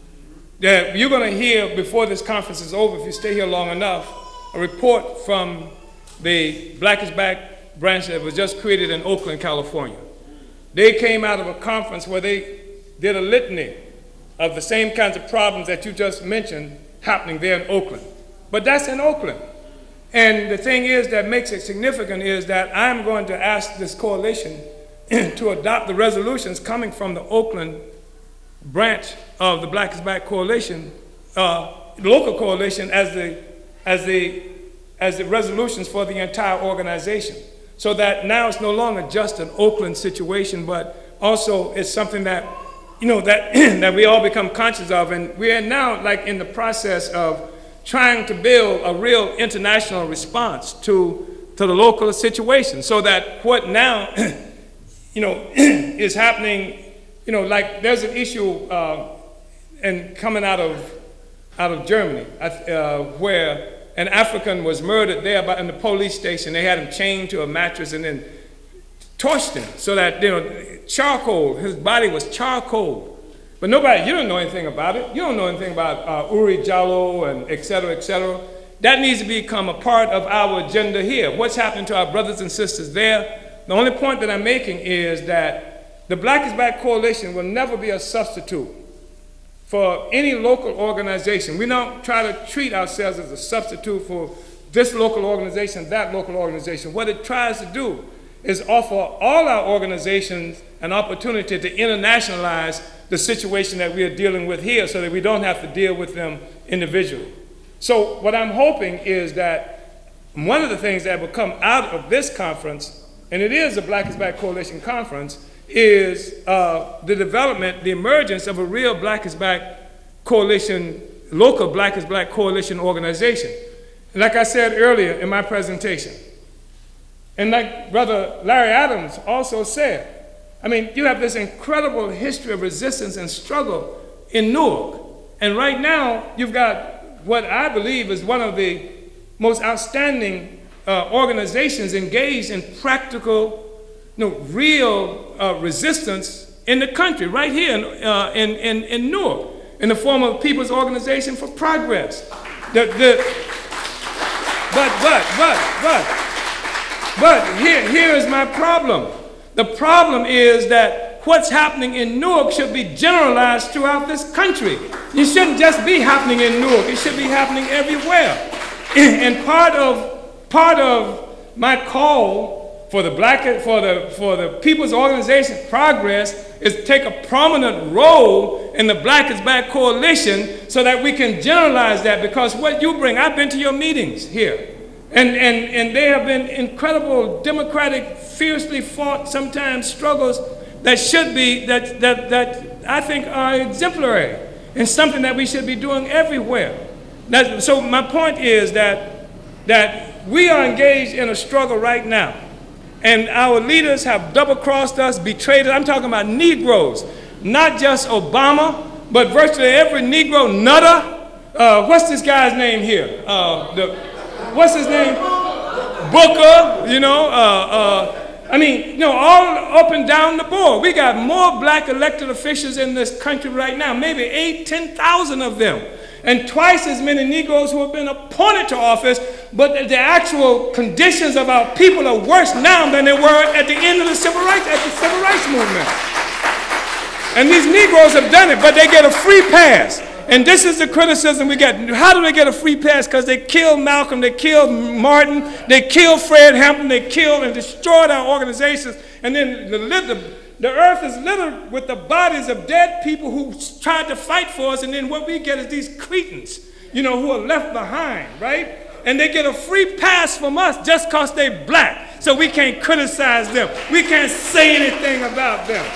You're going to hear, before this conference is over, if you stay here long enough, a report from the Black is Back branch that was just created in Oakland, California. They came out of a conference where they did a litany of the same kinds of problems that you just mentioned happening there in Oakland. But that's in Oakland. And the thing is that makes it significant is that I'm going to ask this coalition to adopt the resolutions coming from the Oakland branch of the Black is Back coalition, local coalition, as the resolutions for the entire organization. So that now it's no longer just an Oakland situation, but also it's something that, you know, that we all become conscious of. And we are now like in the process of trying to build a real international response to the local situation, so that what now, you know, is happening, you know, like there's an issue and coming out of Germany where an African was murdered there in the police station. They had him chained to a mattress and then torched him so that, you know, charcoal, his body was charcoal. But nobody, you don't know anything about it. You don't know anything about Uri Jallo and et cetera, et cetera. That needs to become a part of our agenda here. What's happening to our brothers and sisters there? The only point that I'm making is that the Black is Back coalition will never be a substitute for any local organization. We don't try to treat ourselves as a substitute for this local organization, that local organization. What it tries to do is offer all our organizations an opportunity to internationalize the situation that we are dealing with here so that we don't have to deal with them individually. So what I'm hoping is that one of the things that will come out of this conference, and it is a Black is Back Coalition conference, is the development, the emergence of a real Black is Back coalition, local Black is Black coalition organization. And like I said earlier in my presentation, and like Brother Larry Adams also said, I mean, you have this incredible history of resistance and struggle in Newark. And right now, you've got what I believe is one of the most outstanding organizations engaged in practical, real resistance in the country, right here in Newark, in the form of People's Organization for Progress. But here is my problem. The problem is that what's happening in Newark should be generalized throughout this country. It shouldn't just be happening in Newark. It should be happening everywhere. And part of my call for the People's Organization Progress is to take a prominent role in the Black is Back Coalition so that we can generalize that, because what you bring, I've been to your meetings here, and they have been incredible democratic, fiercely fought, sometimes struggles that should be, that I think are exemplary and something that we should be doing everywhere. So my point is that we are engaged in a struggle right now. And our leaders have double-crossed us, betrayed us. I'm talking about Negroes, not just Obama, but virtually every Negro nutter. What's this guy's name here? What's his name? Booker, all up and down the board. We got more black elected officials in this country right now, maybe 8,000, 10,000 of them. And twice as many Negroes who have been appointed to office, but the actual conditions of our people are worse now than they were at the end of the civil rights movement. And these Negroes have done it, but they get a free pass. And this is the criticism we get. How do they get a free pass? Because they killed Malcolm, they killed Martin, they killed Fred Hampton, they killed and destroyed our organizations. And then the earth is littered with the bodies of dead people who tried to fight for us, and then what we get is these cretins, who are left behind, right? And they get a free pass from us just because they're black. So we can't criticize them. We can't say anything about them.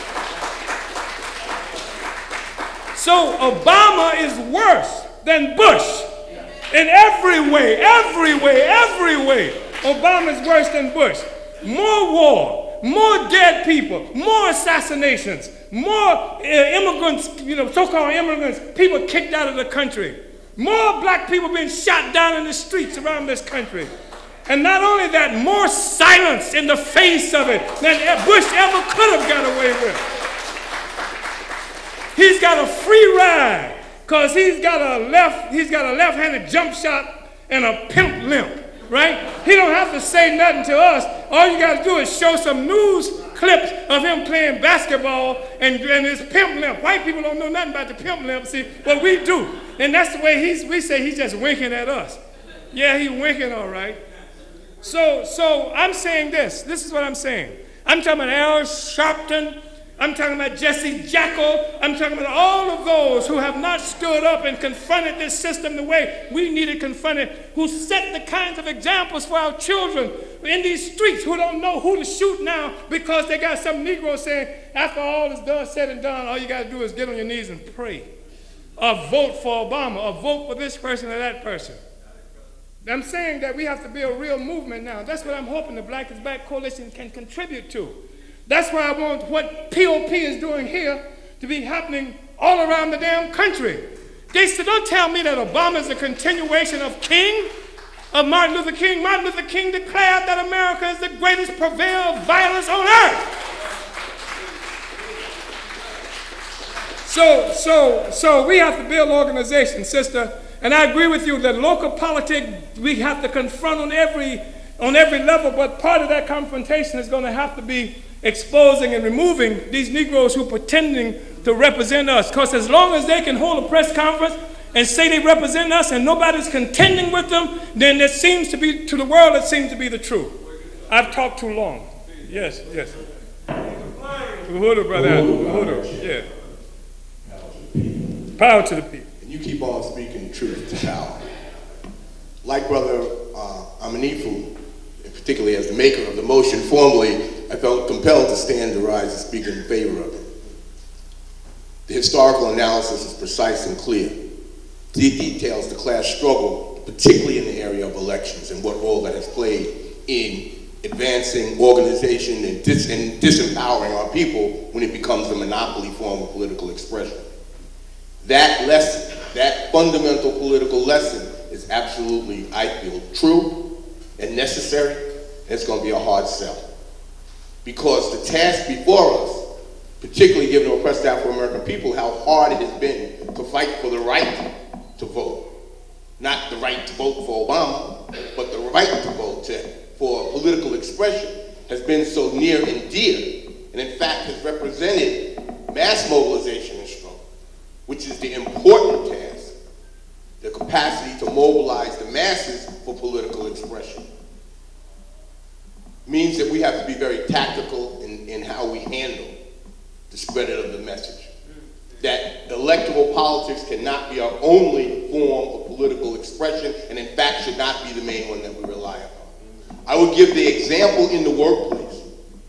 So Obama is worse than Bush in every way. Obama is worse than Bush. More war, more dead people, more assassinations, more immigrants, so-called immigrants, people kicked out of the country. More black people being shot down in the streets around this country. And not only that, more silence in the face of it than Bush ever could have got away with. He's got a free ride because he's got a left-handed jump shot and a pimp limp, right? He don't have to say nothing to us. All you got to do is show some news clips of him playing basketball and his pimp limp. White people don't know nothing about the pimp limp, see, but we do. And that's the way we say he's just winking at us. Yeah, he's winking all right. So I'm saying this is what I'm saying. I'm talking about Al Sharpton. I'm talking about Jesse Jackal. I'm talking about all of those who have not stood up and confronted this system the way we need to confront it, who set the kinds of examples for our children in these streets who don't know who to shoot now because they got some Negro saying, after all is done, said and done, all you got to do is get on your knees and pray. Or vote for Obama, or vote for this person or that person. I'm saying that we have to be a real movement now. That's what I'm hoping the Black is Back Coalition can contribute to. That's why I want what POP is doing here to be happening all around the damn country. They said, don't tell me that Obama is a continuation of Martin Luther King. Martin Luther King declared that America is the greatest purveyor of violence on earth. So we have to build organizations, sister. And I agree with you that local politics we have to confront on every level, but part of that confrontation is going to have to be exposing and removing these Negroes who are pretending to represent us. Because as long as they can hold a press conference and say they represent us and nobody's contending with them, then it seems to be, to the world, it seems to be the truth. I've talked too long. Yes. Uhuru, brother. Uhuru, yeah. Power to the people. And you keep on speaking truth to power. Like Brother Amanifu, particularly as the maker of the motion formally, I felt compelled to stand to rise and speak in favor of it. The historical analysis is precise and clear. It details the class struggle, particularly in the area of elections, and what role that has played in advancing organization and disempowering our people when it becomes a monopoly form of political expression. That lesson, that fundamental political lesson is absolutely, I feel, true and necessary, and it's going to be a hard sell. Because the task before us, particularly given the oppressed Afro-American people, how hard it has been to fight for the right to vote. Not the right to vote for Obama, but the right to vote for political expression has been so near and dear, and in fact has represented mass mobilization and struggle, which is the important task, the capacity to mobilize the masses for political expression. Means that we have to be very tactical in how we handle the spread of the message. That electoral politics cannot be our only form of political expression, and in fact should not be the main one that we rely upon. I would give the example in the workplace,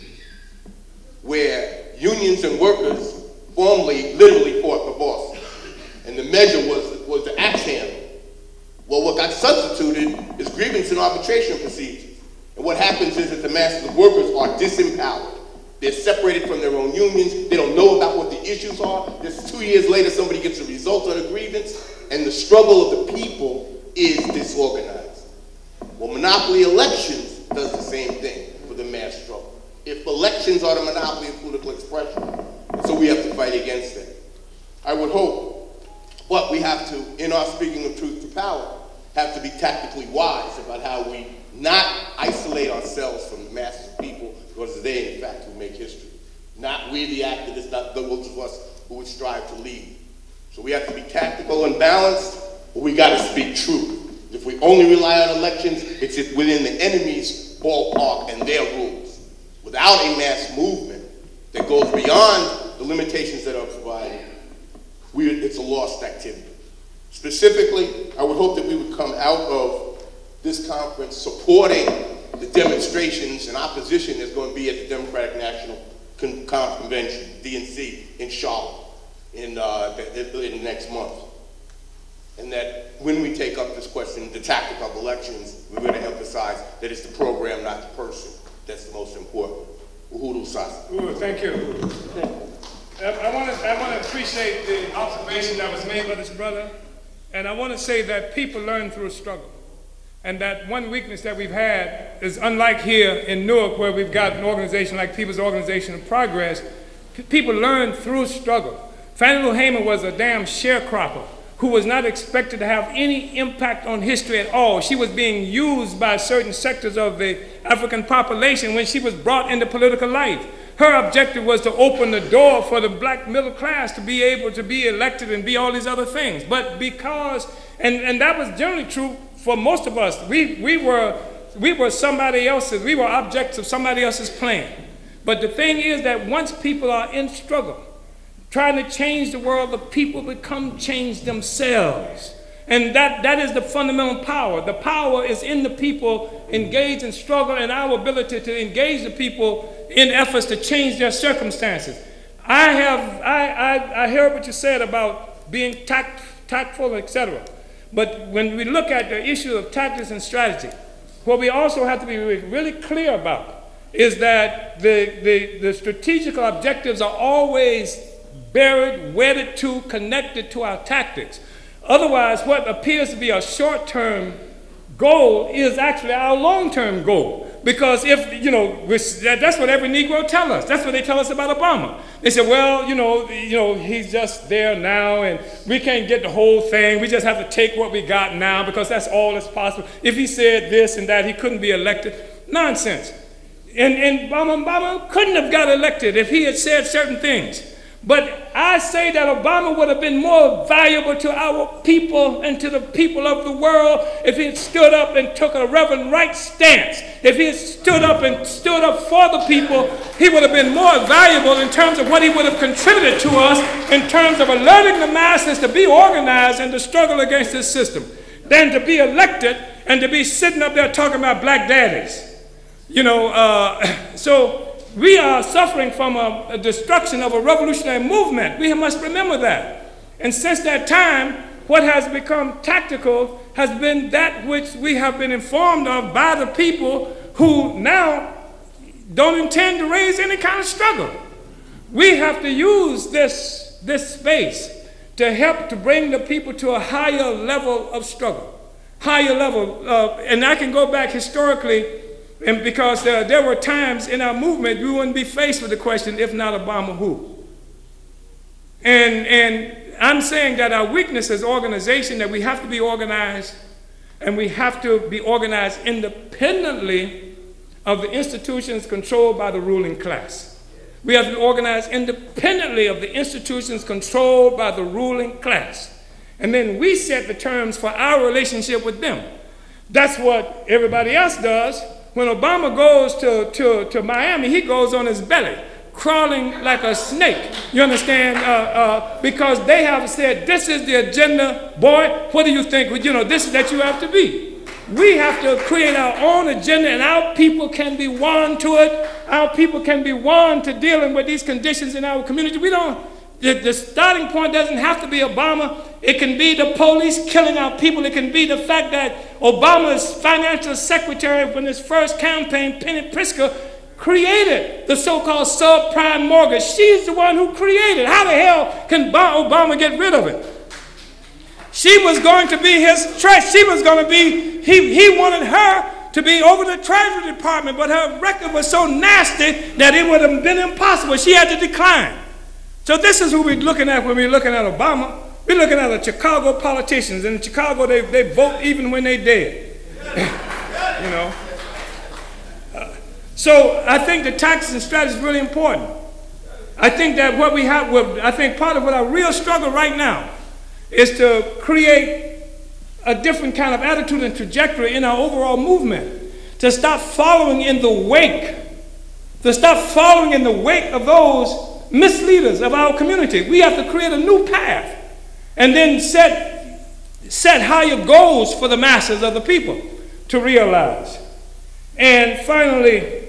where unions and workers formerly literally fought the boss, and the measure was the axe handle. Well, what got substituted is grievance and arbitration procedures. And what happens is that the masses of workers are disempowered. They're separated from their own unions. They don't know about what the issues are. Just 2 years later, somebody gets a result on a grievance, and the struggle of the people is disorganized. Well, monopoly elections does the same thing for the mass struggle. If elections are the monopoly of political expression, so we have to fight against that. I would hope, but we have to, in our speaking of truth to power, have to be tactically wise about how we not isolate ourselves from the masses of people, because they, in fact, who make history. Not we, the activists, not those of us who would strive to lead. So we have to be tactical and balanced, but we got to speak truth. If we only rely on elections, it's within the enemy's ballpark and their rules. Without a mass movement that goes beyond the limitations that are provided, it's a lost activity. Specifically, I would hope that we would come out of this conference supporting the demonstrations and opposition that's going to be at the Democratic National Convention, DNC, in Charlotte in next month. And that when we take up this question, the tactic of elections, we're going to emphasize that it's the program, not the person, that's the most important. Uhuru Sasa. Ooh, thank you. I want to appreciate the observation that was made by this brother, and I want to say that people learn through struggle. And that one weakness that we've had is, unlike here in Newark, where we've got an organization like People's Organization of Progress, people learn through struggle. Fannie Lou Hamer was a damn sharecropper who was not expected to have any impact on history at all. She was being used by certain sectors of the African population when she was brought into political life. Her objective was to open the door for the black middle class to be able to be elected and be all these other things. But because, and that was generally true for most of us, we were somebody else's, we were objects of somebody else's plan. But the thing is that once people are in struggle, trying to change the world, the people become changed themselves. And that is the fundamental power. The power is in the people engaged in struggle and our ability to engage the people in efforts to change their circumstances. I heard what you said about being tactful, etc. But when we look at the issue of tactics and strategy, what we also have to be really clear about is that the strategical objectives are always buried, wedded to, connected to our tactics. Otherwise, what appears to be a short-term goal is actually our long-term goal. Because if, that's what every Negro tells us. That's what they tell us about Obama. They say, well, he's just there now and we can't get the whole thing. We just have to take what we got now because that's all that's possible. If he said this and that, he couldn't be elected. Nonsense. And Obama couldn't have got elected if he had said certain things. But I say that Obama would have been more valuable to our people and to the people of the world if he had stood up and took a Reverend Wright stance. If he had stood up for the people, he would have been more valuable in terms of what he would have contributed to us in terms of alerting the masses to be organized and to struggle against this system than to be elected and to be sitting up there talking about black daddies. So we are suffering from a destruction of a revolutionary movement. We must remember that. And since that time, what has become tactical has been that which we have been informed of by the people who now don't intend to raise any kind of struggle. We have to use this space to help to bring the people to a higher level of struggle, higher level. And I can go back historically, and because there were times in our movement we wouldn't be faced with the question, if not Obama, who? And I'm saying that our weakness as organization, that we have to be organized, and we have to be organized independently of the institutions controlled by the ruling class. We have to be organized independently of the institutions controlled by the ruling class. And then we set the terms for our relationship with them. That's what everybody else does. When Obama goes to Miami, he goes on his belly, crawling like a snake. You understand? Because they have said, this is the agenda. Boy, what do you think? You know, this is that you have to be. We have to create our own agenda, and our people can be won to it. Our people can be won to dealing with these conditions in our community. We don't, the starting point doesn't have to be Obama. It can be the police killing our people. It can be the fact that Obama's financial secretary, when his first campaign, Penny Pritzker, created the so-called subprime mortgage. She's the one who created it. How the hell can Obama get rid of it? She was going to be his treasurer. She was going to be, he wanted her to be over the Treasury Department, but her record was so nasty that it would have been impossible. She had to decline. So this is who we're looking at when we're looking at Obama. We're looking at the Chicago politicians. And in Chicago, they vote even when they're dead. You know. So I think the tactics and strategy is really important. I think that what we have, I think part of what our real struggle right now is to create a different kind of attitude and trajectory in our overall movement, to stop following in the wake, of those misleaders of our community. We have to create a new path and then set higher goals for the masses of the people to realize. And finally,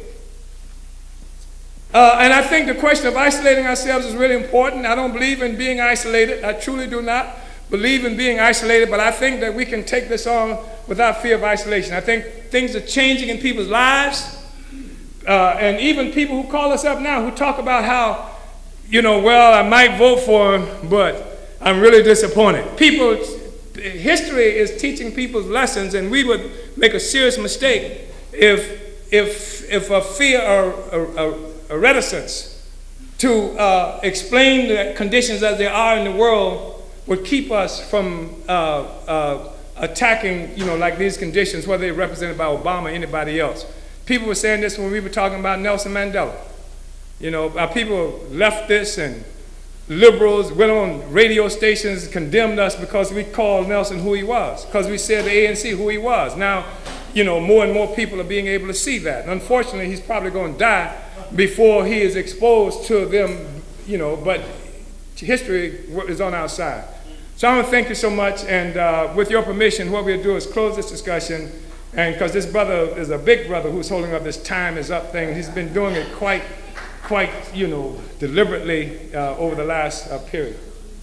and I think the question of isolating ourselves is really important. I don't believe in being isolated. I truly do not believe in being isolated, but I think that we can take this on without fear of isolation. I think things are changing in people's lives, and even people who call us up now who talk about how, you know, well, I might vote for him, but I'm really disappointed. History is teaching people's lessons, and we would make a serious mistake if a fear or a reticence to explain the conditions as they are in the world would keep us from attacking, you know, like these conditions, whether they're represented by Obama or anybody else. People were saying this when we were talking about Nelson Mandela. You know, our people leftists and liberals went on radio stations and condemned us because we called Nelson who he was, because we said the ANC who he was. Now, you know, more and more people are being able to see that. And unfortunately, he's probably going to die before he is exposed to them, you know, but history is on our side. So I want to thank you so much, and with your permission, what we'll do is close this discussion, and because this brother is a big brother who's holding up this time is up thing. He's been doing it quite, you know, deliberately over the last period.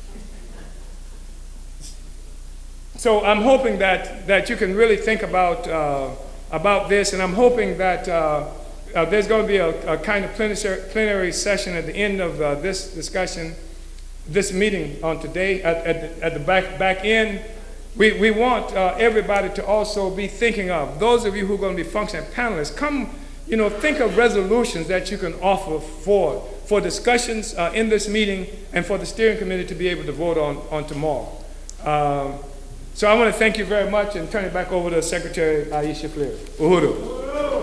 So I'm hoping that you can really think about this, and I'm hoping that there's going to be a kind of plenary session at the end of this discussion, this meeting on today. At the back end, we want everybody to also be thinking of, those of you who are going to be functioning panelists, come, you know, think of resolutions that you can offer for discussions in this meeting and for the steering committee to be able to vote on tomorrow. So I want to thank you very much and turn it back over to Secretary Aisha Fleary. Uhuru.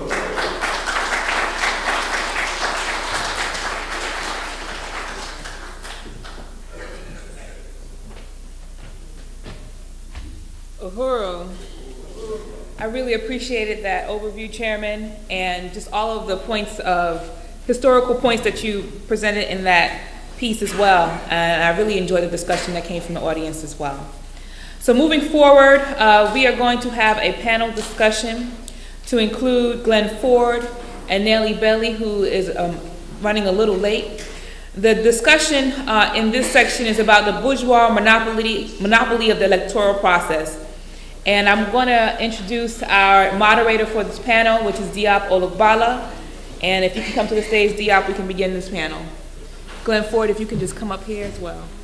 Uhuru. I really appreciated that overview, Chairman, and just all of the points of historical points that you presented in that piece as well. And I really enjoyed the discussion that came from the audience as well. So moving forward, we are going to have a panel discussion to include Glenn Ford and Nellie Bailey, who is running a little late. The discussion in this section is about the bourgeois monopoly of the electoral process. And I'm going to introduce our moderator for this panel, which is Diop Olugbala. And if you can come to the stage, Diop, we can begin this panel. Glenn Ford, if you can just come up here as well.